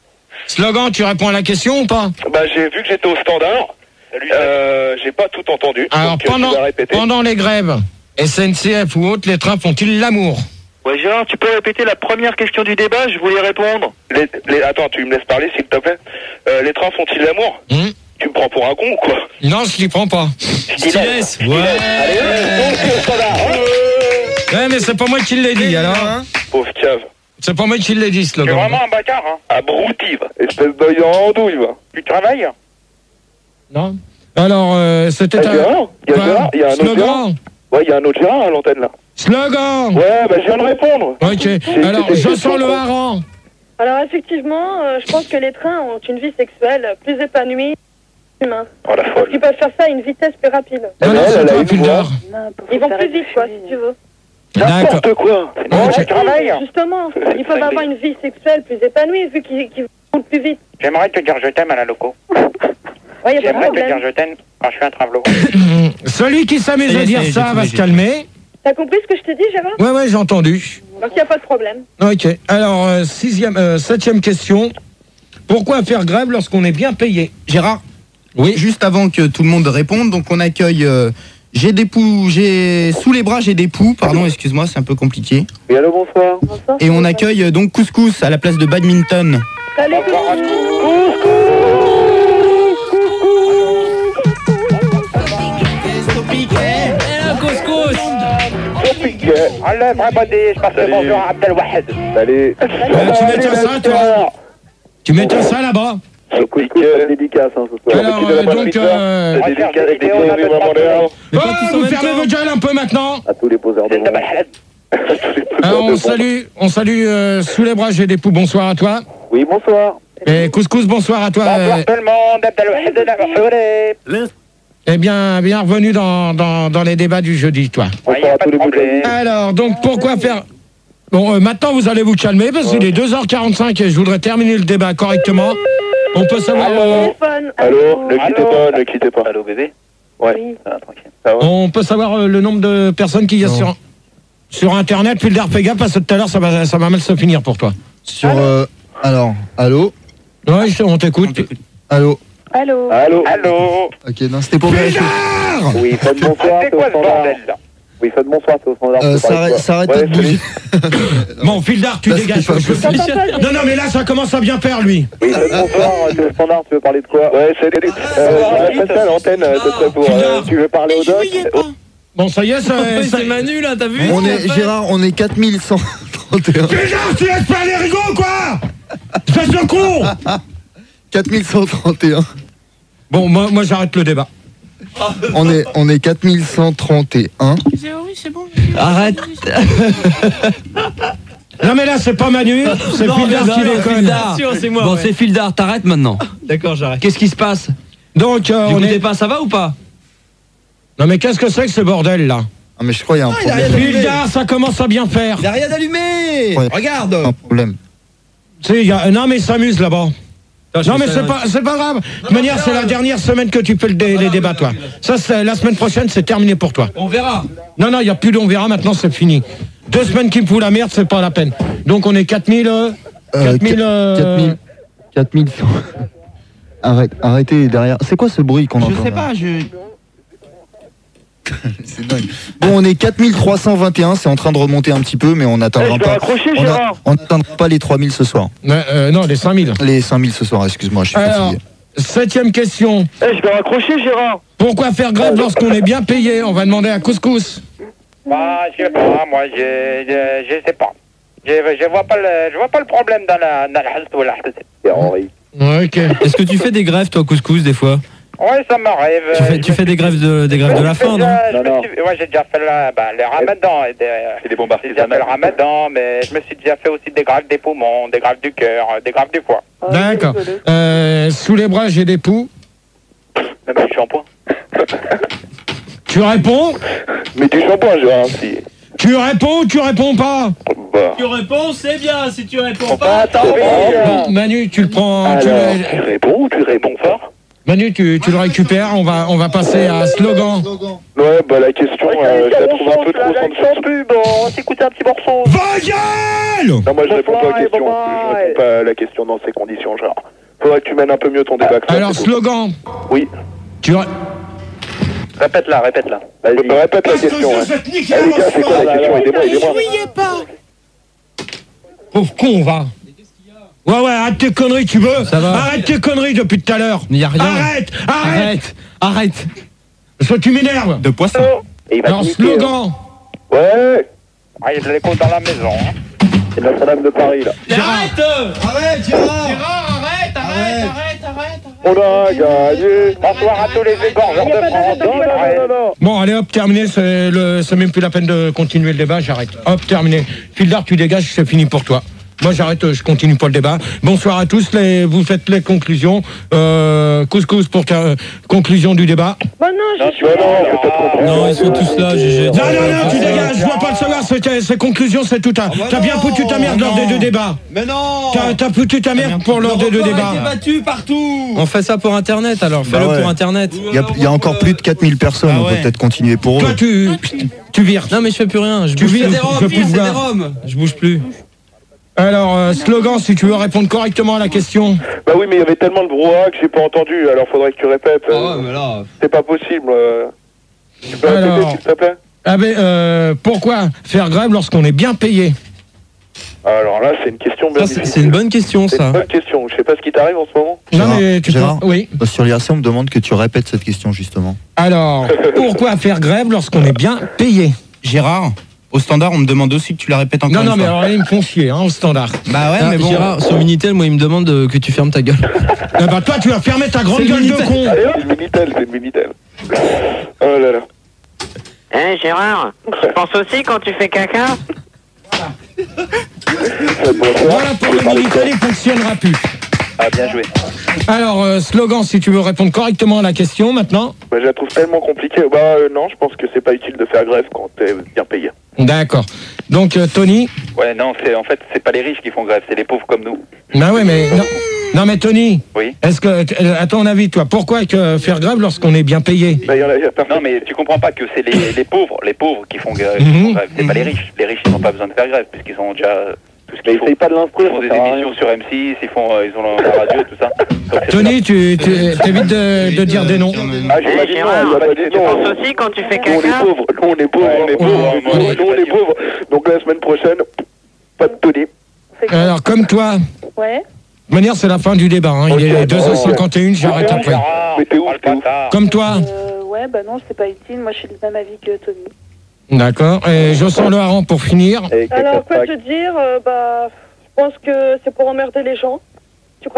Slogan, tu réponds à la question ou pas? Bah, j'ai vu que j'étais au standard. Euh, j'ai pas tout entendu. Alors donc, euh, pendant, tu vas répéter. pendant les grèves, S N C F ou autres, les trains font-ils l'amour? Ouais, Gérard, tu peux répéter la première question du débat? Je voulais répondre. Les, les, attends, tu me laisses parler, s'il te plaît. Euh, les trains font-ils l'amour? Hum Tu me prends pour un con ou quoi? Non, je t'y prends pas. Stylès. Ouais. Allez, allez, donc, au standard. Ouais, mais c'est pas moi qui l'ai dit, alors. Pauvre cave. C'est pas moi qui l'ai dit, Tu es slogan. vraiment un bâtard, hein? Abrutive. Espèce d'œil en andouille, va. Tu travailles? Non. Alors, euh, c'était Ah, un... Gérard, il y a Quoi Gérard, il y a un autre Gérard. Slogan. Ouais, il y a un autre Gérard à l'antenne, là. Slogan. Ouais, bah, je viens de répondre. Ok. Alors, c'était- je sens le hareng. Alors effectivement, euh, je pense que les trains ont une vie sexuelle plus épanouie que l'humain. Oh, la Parce folle. qu'ils peuvent faire ça à une vitesse plus rapide. Non, non, elle, c'est elle a toi, une Pildar. Ils vont plus vite, quoi, si tu veux. D'accord. N'importe quoi. Ok. Travaille. Justement, ils peuvent avoir une vie sexuelle plus épanouie vu qu'ils qu'ils vont plus vite. J'aimerais te dire je t'aime à la loco. Ouais, y a pas de J'aimerais te dire problème. je t'aime quand je suis un travelot. Celui qui s'amuse Ça y à est, dire ça y est, ça j'ai va trouvé, se calmer. T'as compris ce que je t'ai dit, Gérard? Ouais, ouais, j'ai entendu. Donc y a pas de problème. Ok. Alors, euh, sixième, euh, septième question. Pourquoi faire grève lorsqu'on est bien payé? Gérard, Oui. juste avant que tout le monde réponde, donc on accueille euh, J'ai des poux, j'ai sous les bras, j'ai des poux, pardon, excuse-moi, c'est un peu compliqué. Oui, allô, bonsoir. Bonsoir. Et on accueille euh, donc Couscous à la place de Badminton. Salut, Enlève, Rabadi, je passe le Salut. bonjour à Abdelwahed. Salut. Euh, tu mets ça, toi? Tu mets ça là-bas? Le coup de pied, dédicace, hein, ce soir. Alors, euh, donc, euh, Des dédicaces, des vidéos, on a vraiment pas de réel. oh, vous fermez votre gueule un peu maintenant. À tous les poseurs de monde. Alors, on salue, on salue euh, sous les bras, j'ai des poux. Bonsoir à toi. Oui, bonsoir. Et Couscous, bonsoir à toi. Bonsoir euh, tout le monde, Abdelwahed de la Mahfouré. Eh bien, bienvenue dans, dans, dans les débats du jeudi, toi. Ouais, y a pas de problème. Alors, donc, pourquoi faire... Bon, euh, maintenant, vous allez vous calmer, parce qu'il est deux heures quarante-cinq et je voudrais terminer le débat correctement. On peut savoir... euh, téléphone. Allô, ne quittez Allô. pas, ne quittez pas. Allô bébé? Ouais. Oui. Ça va, tranquille. Ça va? on peut savoir euh, le nombre de personnes qu'il y a Non. sur, sur Internet, puis le fais gaffe, parce que tout à l'heure, ça va, ça va mal se finir pour toi. Sur. euh, alors, allô Ouais, je- on t'écoute. Allô Allô. Allô. Allô? Ok, non, c'était pour vérifier. Oui, faites bonsoir, C'est c'est au quoi ce standard. bordel là? Oui, faites bonsoir, c'est au standard. Euh, c'est ça pareil, arrête, quoi. ça arrête Ouais, pas de bouger. Bon, Fildar, tu Là, dégages. c'est pas je peux possible. plus. Non, non, mais là, ça commence à bien faire, lui. Oui, faites bonsoir, c'est au standard, tu veux parler de quoi? Ouais, c'est des. Euh, je passe ça à l'antenne, euh, ce serait pour. euh, Tu veux parler au doc? Bon, ça y est, ça... ça... C'est Manu là, t'as vu? On est, Gérard, on est quatre mille cent trente et un. Fildar, tu laisses pas les rigots, quoi. Espèce de con. quatre mille cent trente et un. Bon, moi, moi j'arrête le débat. On est, on est quatre mille cent trente et un. C'est bon. Arrête. Non mais là c'est pas Manu, c'est Non, Fildar non, qui non, déconne. Fildar. C'est moi, Bon, ouais. c'est Fildar, t'arrêtes maintenant. D'accord, j'arrête. Qu'est-ce qui se passe? Donc euh, Du on coup, est... t'es pas, ça va ou pas? Non mais qu'est-ce que c'est que ce bordel là? Ah, mais je crois qu'il y a un Ah, il a problème. rien allumé. Fildar, ça commence à bien faire. Il a rien allumé. Ouais. Regarde. Un problème. Tu sais, il y a... Non mais il s'amuse là-bas. Attends, Non je mais vais c'est faire- pas, c'est pas grave. De toute manière, c'est la dernière semaine que tu fais le dé- les débats toi. Ça, c'est la semaine prochaine, c'est terminé pour toi. On verra. Non, non, il n'y a plus d'on verra, maintenant c'est fini. Deux semaines qui me foutent la merde, c'est pas la peine. Donc on est quatre mille... euh, Euh, quatre mille... euh, quatre mille. quatre mille cent. Arrête, arrêtez derrière. C'est quoi ce bruit qu'on entend Je sais là pas, je. C'est dingue. Bon, on est quatre mille trois cent vingt et un, c'est en train de remonter un petit peu, mais on n'atteindra Eh, je vais pas. raccrocher, On a- Gérard. on n'atteindra pas les trois mille ce soir. euh, euh, non, les cinq mille. Les cinq mille ce soir, excuse-moi, je suis Alors, fatigué. septième question. Eh, je vais raccrocher, Gérard. Pourquoi faire grève lorsqu'on est bien payé? On va demander à Couscous. Bah, je sais pas, moi, je, je, je sais pas. Je, je vois pas le, je vois pas le problème dans la, dans la halte ou la halte. C'est Henri. Ok. Est-ce que tu fais des grèves, toi, Couscous, des fois? Ouais, ça m'arrive. Tu fais, tu fais des grèves de, des grèves de la faim, non? Je me suis- Ouais, j'ai déjà fait la, bah, le ramadan. et des- C'est des bombes J'ai déjà fait le ramadan, mais je me suis déjà fait aussi des grèves des poumons, des grèves du cœur, des grèves du foie. D'accord. Euh, sous les bras, j'ai des poux. Même du shampoing. Tu réponds? Mais du shampoing, Gérard, si. Tu réponds ou tu réponds pas? Bah. Tu réponds, c'est bien. Si tu réponds Pas pas, attends, Bon, Manu, tu le prends. Tu, Alors, le- tu réponds ou tu réponds fort? Manu, tu, tu le récupères. On va, on va passer à slogan. Ouais, bah la question, euh, je la trouve un peu trop sans pub, on va s'écouter un petit morceau. Va gueule! Non, moi je réponds pas à la question. Je réponds pas à la question dans ces conditions, genre. Faudrait que tu mènes un peu mieux ton débat que ça. Alors, c'est tout. slogan. Oui. Tu ré- Répète-la, répète-la. Vas-y. Bah, répète la question. Ouais. Eh les gars, c'est quoi la question? Aidez-moi, aidez-moi. Pauvre con, va. Ouais, ouais, arrête tes conneries, tu veux? Ça va. Arrête tes conneries depuis tout à l'heure. Il y a rien. Arrête, arrête. Arrête. Arrête. Parce que tu m'énerves. De poisson. Et il va Alors, te niquer, slogan. hein. Ouais. Ah, je l'écoute dans la maison. Hein. C'est Notre-Dame de Paris, là. arrête. Arrête, Gérard. Gérard, arrête, arrête, arrête, arrête. On a gagné. Bonsoir à tous les égorgeurs de France. Non, non, non, non, non. Bon, allez, hop, terminé. C'est le- c'est même plus la peine de continuer le débat. J'arrête. Hop, terminé. Fildar, tu dégages, c'est fini pour toi. Moi, j'arrête, euh, je continue pas le débat. Bonsoir à tous. Les, vous faites les conclusions. Euh, couscous pour euh, conclusion du débat. Bah non, je Non, suis tu vois, non, c'est pas trop. Non, ils sont tous là, G G. Non, non, non, tu dégages. Je veux pas le savoir. C'est c'est conclusion, c'est tout. T'as t'as bien foutu ta merde lors des deux débats. Mais non. T'as t'as foutu ta merde pour lors des deux Le record a débats. été battu partout. On fait ça pour Internet, alors. Bah Fais-le ouais. pour Internet. Il y a, il y a encore plus de quatre mille personnes, Ah on peut ouais. peut-être continuer pour Toi, eux. tu, tu vires. Non, mais je fais plus rien. Je Tu bouge vires. plus. Des roms, Je peux c'est des voir. roms. Je bouge plus. Alors, euh, slogan, si tu veux répondre correctement à la question. Bah oui, mais il y avait tellement de brouhaha que j'ai pas entendu, alors faudrait que tu répètes. Ah ouais, mais là. C'est pas possible. euh. Tu peux répéter, Alors. s'il te plaît? Ah ben, euh, pourquoi faire grève lorsqu'on est bien payé? Alors là, c'est une question bien Ça, c'est- difficile. c'est une bonne question, C'est une ça. bonne question. Je sais pas ce qui t'arrive en ce moment. Non, Gérard, mais tu Gérard, peux- Oui. euh, sur l'I R C, on me demande que tu répètes cette question, justement. Alors, pourquoi faire grève lorsqu'on est bien payé? Gérard, au standard, on me demande aussi que tu la répètes encore Non, non, une mais fois. alors là, ils me font chier, hein, au standard. Bah ouais, Ah, mais bon. Gérard, sur Minitel, moi, il me demande euh, que tu fermes ta gueule. Ah bah, toi, tu vas fermer ta grande C'est gueule de Minitel. con. C'est une Minitel, c'est une Minitel. Oh là là. Hein, Gérard, tu penses aussi quand tu fais caca? Voilà pour le Minitel, il fonctionnera plus. Ah, bien joué. Alors, euh, slogan, si tu veux répondre correctement à la question, maintenant. Bah, je la trouve tellement compliquée. Bah euh, non, je pense que c'est pas utile de faire grève quand t'es bien payé. D'accord. Donc, euh, Tony. Ouais, non, c'est en fait, c'est pas les riches qui font grève, c'est les pauvres comme nous. Bah ouais, mais... Non, non mais Tony. Oui. Est-ce que, euh, à ton avis, toi, pourquoi que faire grève lorsqu'on est bien payé? Bah, y en a, y a personne. Non, mais tu comprends pas que c'est les, les pauvres, les pauvres qui font grève. qui Mhm. font grève. C'est pas les riches. Les riches, ils n'ont pas besoin de faire grève puisqu'ils ont déjà euh, tout ce Mais qu'il faut. essaye pas de Ils l'instruire. font ça des sert à rien. émissions sur M six, ils font, euh, ils ont la radio, tout ça. Donc, c'est Tony, tu, tu évites de, de dire des noms. Ah, j'ai pas dit non, il y a pas dit Tu non. penses aussi quand tu fais Nous, on est caca? pauvres, nous, on est pauvres, on est pauvres, ouais, nous, ouais, nous, on est pauvres. Donc la semaine prochaine, pas de Tony. Alors, comme toi, Ouais. de manière, c'est la fin du débat. Hein. Il est Ok, deux heures cinquante et une, j'arrête après. Mais t'es où, t'es où? Comme toi. Euh, ouais, bah non, c'est pas utile. Moi, je suis du même avis que Tony. D'accord. Et je sens le hareng pour finir. Alors, quoi te dire euh, Bah, je pense que c'est pour emmerder les gens. Tu crois pas?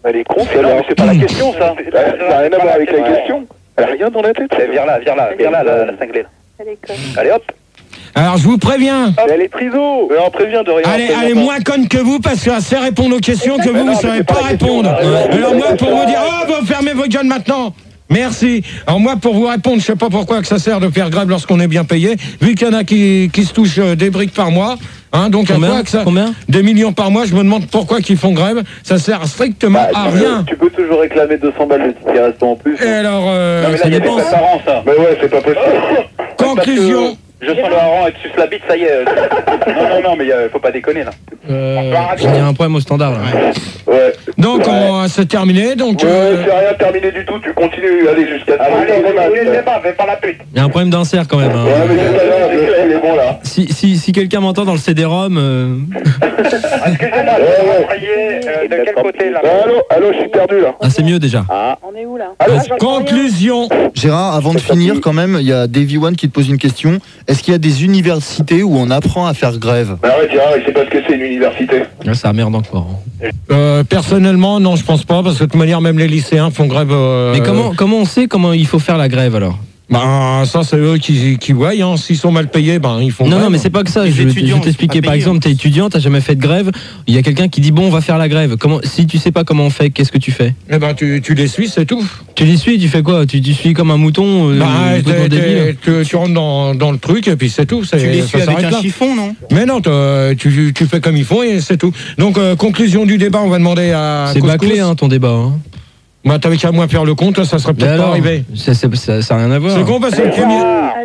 Elle est con, c'est non, mais c'est pas la question, ça. Ça n'a rien à voir avec la question. Elle a rien dans la tête. Viens là, viens là, viens là, la, la cinglée. Elle est conne. Allez hop. Alors je vous préviens. Elle est triso. Mais on prévient de rien. Allez, elle est moins conne que vous parce qu'elle sait répondre aux questions que vous, vous ne savez pas répondre. Alors moi, pour vous dire, oh, vous fermez vos gueules maintenant. Merci. Alors moi, pour vous répondre, je sais pas pourquoi que ça sert de faire grève lorsqu'on est bien payé, vu qu'il y en a qui, qui se touchent des briques par mois. Hein, donc à quoi que ça, Combien des millions par mois, je me demande pourquoi qu'ils font grève. Ça sert strictement bah, à rien. Tu peux toujours réclamer deux cents balles de ticket restant en plus. Et alors, euh, non, mais là, ça il y a des dépend. parents, ça. Mais ouais, c'est pas possible. Conclusion. Je sens le hareng et tu suces la bite, ça y est. Non, non, non, mais euh, faut pas déconner là. Euh, il y a un problème au standard là. Ouais. Donc on c'est terminé. Donc. Ouais, euh, c'est rien terminé du tout. Tu continues, allez jusqu'à. Allez, allez, le débat, fais pas la pute. Il y a un problème d'insert quand même. Hein. Ouais, mais c'est pas grave, il est bon là. Si, si, si quelqu'un m'entend dans le C D-ROM. Euh... Excusez-moi, je vais envoyer euh, de quel côté là? Allô, allô, je suis perdu là. Ah, c'est mieux déjà. Ah. On est où là? Allô, conclusion. Gérard, avant de finir, quand même, il y a Davy One qui te pose une question. Est-ce qu'il y a des universités où on apprend à faire grève? Bah ouais, Gérard, il sait pas ce que c'est une université. Là, ça merde encore. Hein. Euh, personnellement, non, je pense pas, parce que de toute manière, même les lycéens font grève. Euh, Mais comment, comment on sait comment il faut faire la grève alors? Ben, ça, c'est eux qui, qui voient. Hein. S'ils sont mal payés, ben, ils font Non, grève. non, mais c'est pas que ça. Les Je, je vais étudiants t'expliquer. sont pas Par payés, exemple, t'es étudiant, t'as jamais fait de grève. Il y a quelqu'un qui dit bon, on va faire la grève. Comment, si tu sais pas comment on fait, qu'est-ce que tu fais? Eh ben, tu, tu les suis, c'est tout. Tu les suis, tu fais quoi? Tu, tu suis comme un mouton euh, Ben, complètement t'es- débile. t'es- tu, tu rentres dans, dans le truc, et puis c'est tout. c'est- Tu les ça suis avec s'arrête un là. chiffon, non? Mais non, toi, tu, tu fais comme il faut, et c'est tout. Donc, euh, conclusion du débat, on va demander à. C'est Couscous. bâclé hein, ton débat. Hein. Bah, t'avais qu'à moins faire le compte, ça serait Mais peut-être pas alors, arrivé. ça, c'est- ça, ça a rien à voir. C'est con parce que c'est le premier.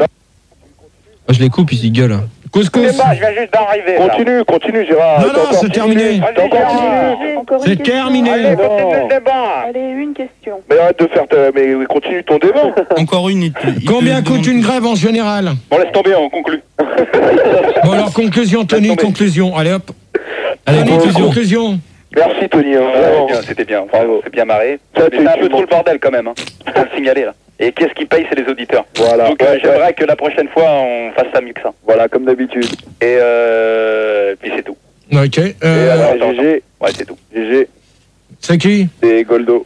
Moi, je les coupe, ils gueulent. Couscous. Je sais pas, je viens juste d'arriver. là. Continue, continue, Gérard. Non, T'as non, encore c'est dix terminé. minutes. Vas-y, T'as encore dix Gérard. minutes. J'ai encore une C'est question. terminé. Allez, continue le débat. Allez, une question. Mais arrête de faire ta... Mais continue ton débat. Encore une. il te- il te Combien demande- coûte une grève en général? Bon, laisse tomber, on conclut. Bon, alors, conclusion, Tony, tomber. conclusion. Allez, hop. Allez, Tony, conclusion. conclusion. Merci, Tony. hein, Ouais, vraiment. bien, c'était bien, bravo, c'est bien marré. Ça, Mais tu- c'est un tu peu trop m'en- le bordel quand même, hein. Je peux le signaler là. Et qu'est-ce qui paye, c'est les auditeurs. Voilà. Donc euh, Ouais, j'aimerais que la prochaine fois on fasse ça mieux que ça. Voilà, comme d'habitude. Et euh, puis c'est tout. Ok. Et Euh, alors, attends, G G, Ouais, c'est tout. G G, c'est qui? c'est Goldo.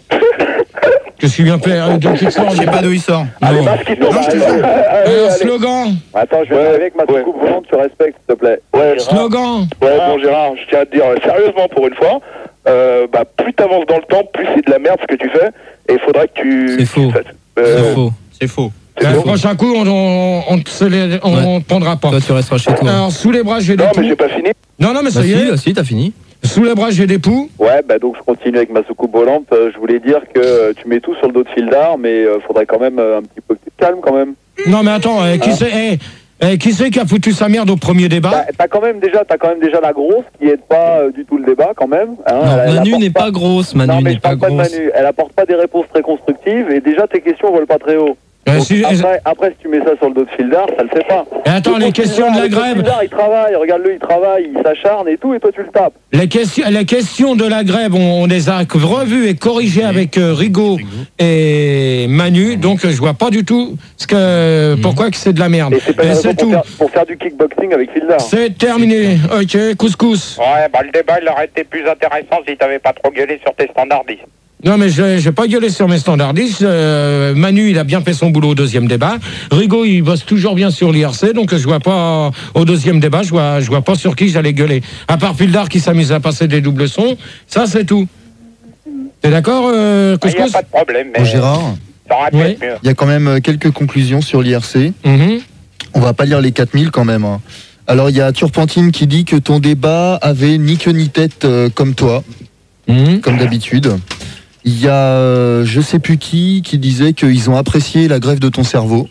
Que suis bien fait de qui sort? Je sais pas d'où il sort. Allez, Non. parce qu'il faut. Non, je te Allez, jure. allez, Alors, allez. slogan. Attends, je vais arriver avec ma soucoupe volante, tu respectes, s'il te plaît. Ouais, Slogan. Ouais, bon Gérard, je tiens à te dire euh, sérieusement pour une fois, euh, bah, plus t'avances dans le temps, plus c'est de la merde ce que tu fais, et il faudra que tu... C'est faux. Euh, C'est faux. C'est faux. c'est Le faux. prochain coup, on on, on, te célé- on, Ouais. on te prendra pas. Toi, tu resteras chez toi. Alors, sous les bras, j'ai des Non, mais poux. j'ai pas fini. Non, non, mais ça Bah y si, est. bah si, t'as fini. Sous les bras, j'ai des poux. Ouais, bah donc je continue avec ma soucoupe volante. Euh, je voulais dire que euh, tu mets tout sur le dos de Fildar, mais euh, faudrait quand même euh, un petit peu que tu te calmes quand même. Non, mais attends, euh, qui c'est eh, eh, qui c'est qui a foutu sa merde au premier débat? Bah, t'as quand même déjà, t'as quand même déjà la grosse qui aide pas euh, du tout le débat quand même. hein. Non, Elle- elle Manu apporte n'est pas grosse. Non, Manu mais n'est je pas parle pas de grosse. Manu. Elle apporte pas des réponses très constructives et déjà tes questions volent pas très haut. Euh, Donc, si- après, après, si tu mets ça sur le dos de Fildar, ça le fait pas. Et attends, Le les dos de questions de la Fildar, le dos grève. Fildar, il travaille, regarde-le, il travaille, il s'acharne et tout, et toi tu le tapes. Les questions, les questions de la grève, on, on les a revues et corrigées avec euh, Rigaud et Manu, donc euh, je vois pas du tout ce que, pourquoi que c'est de la merde. Et c'est pas une Et raison c'est pour tout. faire, pour faire du kickboxing avec Fildar. C'est terminé. Ok, couscous. Ouais, bah le débat il aurait été plus intéressant si t'avais pas trop gueulé sur tes standardistes. Non, mais j'ai j'ai pas gueulé sur mes standardistes. Euh, Manu, il a bien fait son boulot au deuxième débat. Rigaud, il bosse toujours bien sur l'I R C, donc je vois pas, au deuxième débat, je vois, je vois pas sur qui j'allais gueuler. À part Fildar qui s'amuse à passer des doubles sons, ça c'est tout. T'es d'accord, euh, Il n'y a couscous? pas de problème, mais Bon, Gérard, ça aurait pu Ouais. être mieux. il y a quand même euh, quelques conclusions sur l'I R C. Mhm. On va pas lire les quatre mille quand même. hein. Alors, il y a Turpentine qui dit que ton débat avait ni queue ni tête euh, comme toi, Mhm. comme d'habitude. Il y a euh, je sais plus qui qui disait qu'ils ont apprécié la grève de ton cerveau.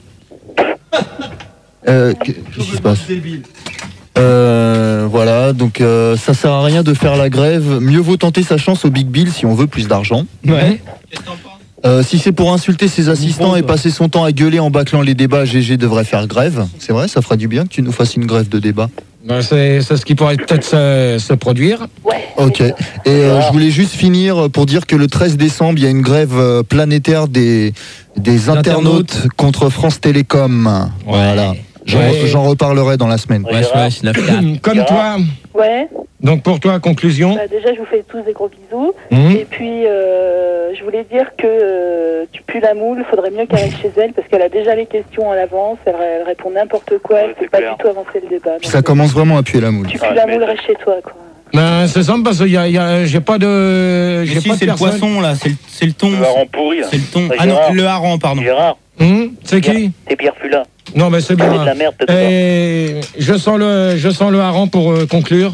Euh, Qu'est-ce qui se passe? Euh, voilà, donc euh, ça sert à rien de faire la grève. Mieux vaut tenter sa chance au Big Bill si on veut plus d'argent. Ouais. Euh, si c'est pour insulter ses assistants et passer son temps à gueuler en bâclant les débats, G G devrait faire grève. C'est vrai, ça ferait du bien que tu nous fasses une grève de débat. Ben, c'est c'est ce qui pourrait peut-être se, se produire. Ok. Et euh, je voulais juste finir pour dire que le treize décembre, il y a une grève euh, planétaire des, des internautes contre France Télécom. Voilà. J'en Ouais. j'en reparlerai dans la semaine. Ouais, ouais, c'est la flamme. Comme toi. Ouais. Donc pour toi, conclusion. Bah, déjà, je vous fais tous des gros bisous. Mhm. Et puis, euh, je voulais dire que euh, tu pues la moule, il faudrait mieux qu'elle reste chez elle parce qu'elle a déjà les questions à l'avance, elle, elle répond n'importe quoi, elle ne fait pas du tout avancer le débat. Ça commence vraiment à puer la moule. Tu pues la moule, reste chez toi, quoi. Ben, c'est simple parce que y a, y a, j'ai pas de. Mais J'ai si, pas de c'est le personne. poisson là, c'est le, c'est le thon. Le hareng pourri, là. C'est le thon. Ouais, Ah non, Gérard. le hareng, pardon. Gérard, Hum, c'est qui? c'est Pierre Fulin. Non, mais c'est C'est bien. de la merde, peut-être Et je sens le, je sens le hareng pour euh, conclure.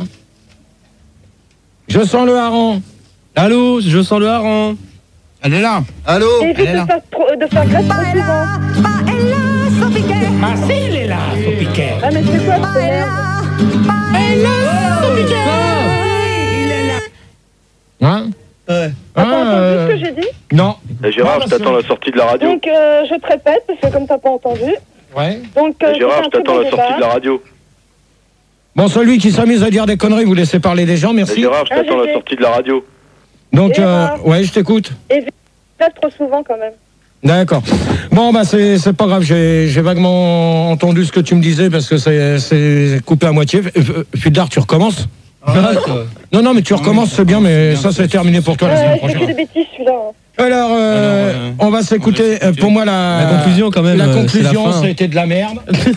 Je sens le hareng. Allô, je sens le hareng. Elle est là. Allô? Évite Elle est de là. faire, trop, de faire grève trop souvent. Ah si, il est là, faut piquer. Ah, mais c'est quoi cette merde? Hein? Ouais. T'as pas Ah, entendu euh, ce que j'ai dit? Non. Eh, Gérard, Non, je t'attends à la sortie de la radio. Donc, euh, je te répète, parce que comme t'as pas entendu. Ouais. Donc, euh, Eh, Gérard, c'est je un très t'attends bon à la sortie débat. de la radio. Bon, celui qui s'amuse à dire des conneries, vous laissez parler des gens, Eh, merci. Gérard, je t'attends à la sortie de la radio. Donc, euh, Gérard. ouais, je t'écoute. Évite de faire trop souvent quand même. D'accord. Bon, bah, c'est, c'est pas grave, j'ai, j'ai vaguement entendu ce que tu me disais parce que c'est, c'est coupé à moitié. F- Fildar, tu recommences? Non, non, mais tu recommences, c'est bien, mais ça, c'est terminé pour toi la semaine Euh, c'est que prochaine. des bêtises celui-là. hein. Alors, euh, on va s'écouter. euh, Pour moi, la, La conclusion, quand même, La euh, c'est la conclusion, fin. c'était de la merde.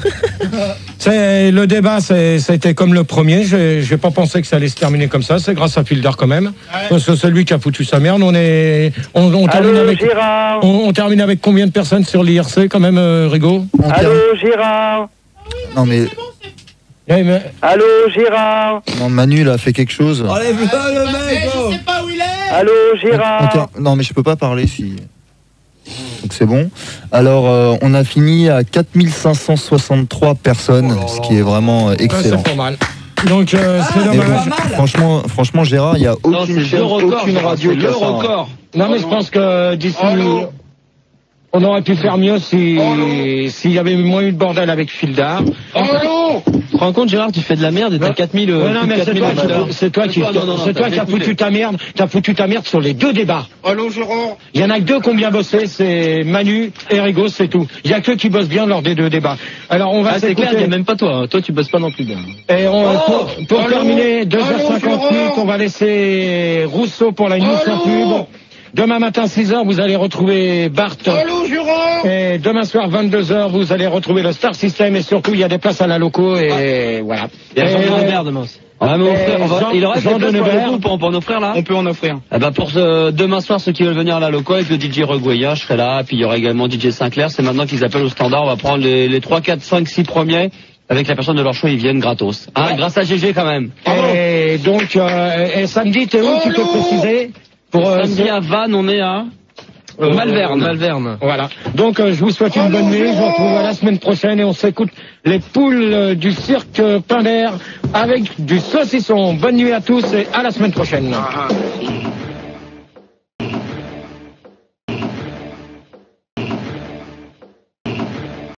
c'est le débat, c'est, c'était comme le premier. J'ai, j'ai pas pensé que ça allait se terminer comme ça. C'est grâce à Fildar quand même, parce que c'est lui qui a foutu sa merde. On est, on, on termine Allô, avec. Gérard. On, on termine avec combien de personnes sur l'I R C quand même, euh, Rigaud? On Allô, termine- Gérard. Non mais Eh, mais- Allô, Gérard. non, Manu là a fait quelque chose. Enlève-le, le mec, oh. Je sais pas où il est. Allô, On Gérard. ter- Non mais je peux pas parler si. Donc c'est bon. Alors euh, on a fini à quatre mille cinq cent soixante-trois personnes, ce qui est vraiment euh, Ouais, excellent. c'est pas mal. Donc, euh, c'est Mais dommage. bon, franchement, franchement Gérard, il y a aucune, Non, c'est chaîne, le record, aucune Gérard, radio c'est qui a le ça, hein. record. Non, mais je pense que d'ici. On aurait pu faire mieux si s'il y avait moins eu de bordel avec Fildar. Tu te rends compte, Gérard, tu fais de la merde et t'as quatre mille. Ouais, non, mais c'est toi, qui- c'est toi qui, Non, non, non, c'est toi t'as qui as écouté. foutu ta merde. T'as foutu ta merde sur les deux débats. Allô, Gérard? Il y en a que deux qui ont bien bossé, c'est Manu et Rigaud, c'est tout. Il y a que qui bossent bien lors des deux débats. Alors on va Ah, c'est clair, il s'écouter. y a même pas toi. Toi, tu bosses pas non plus bien. Et on, pour pour allô, terminer, deux heures allô, cinquante-huit, Gérard. on va laisser Rousseau pour la news sans pub. Demain matin, six heures, vous allez retrouver Bart. Allô, Gérard? Et demain soir, vingt-deux heures, vous allez retrouver le Star System. Et surtout, il y a des places à la loco. Et voilà. Il y a Jean Et- Denebert demain aussi. Ah, mais on fait- on va- Jean- il aurait Jean des places pour Denebert. le groupe, on peut en offrir là. On peut en offrir. Eh ben pour ce, demain soir, ceux qui veulent venir à la loco avec le D J Regoya, je serai là. Puis il y aura également D J Sinclair. C'est maintenant qu'ils appellent au standard. On va prendre les, les trois, quatre, cinq, six premiers. Avec la personne de leur choix, ils viennent gratos. Hein, grâce à G G quand même. Et donc, euh, et samedi, t'es où, tu peux préciser? Pour, euh, Samedi à Vannes, on est à Euh, Malverne. Malverne. Voilà. Donc, euh, je vous souhaite une bonne nuit. Je vous retrouve la semaine prochaine et on s'écoute les poules euh, du cirque Pinder avec du saucisson. Bonne nuit à tous et à la semaine prochaine.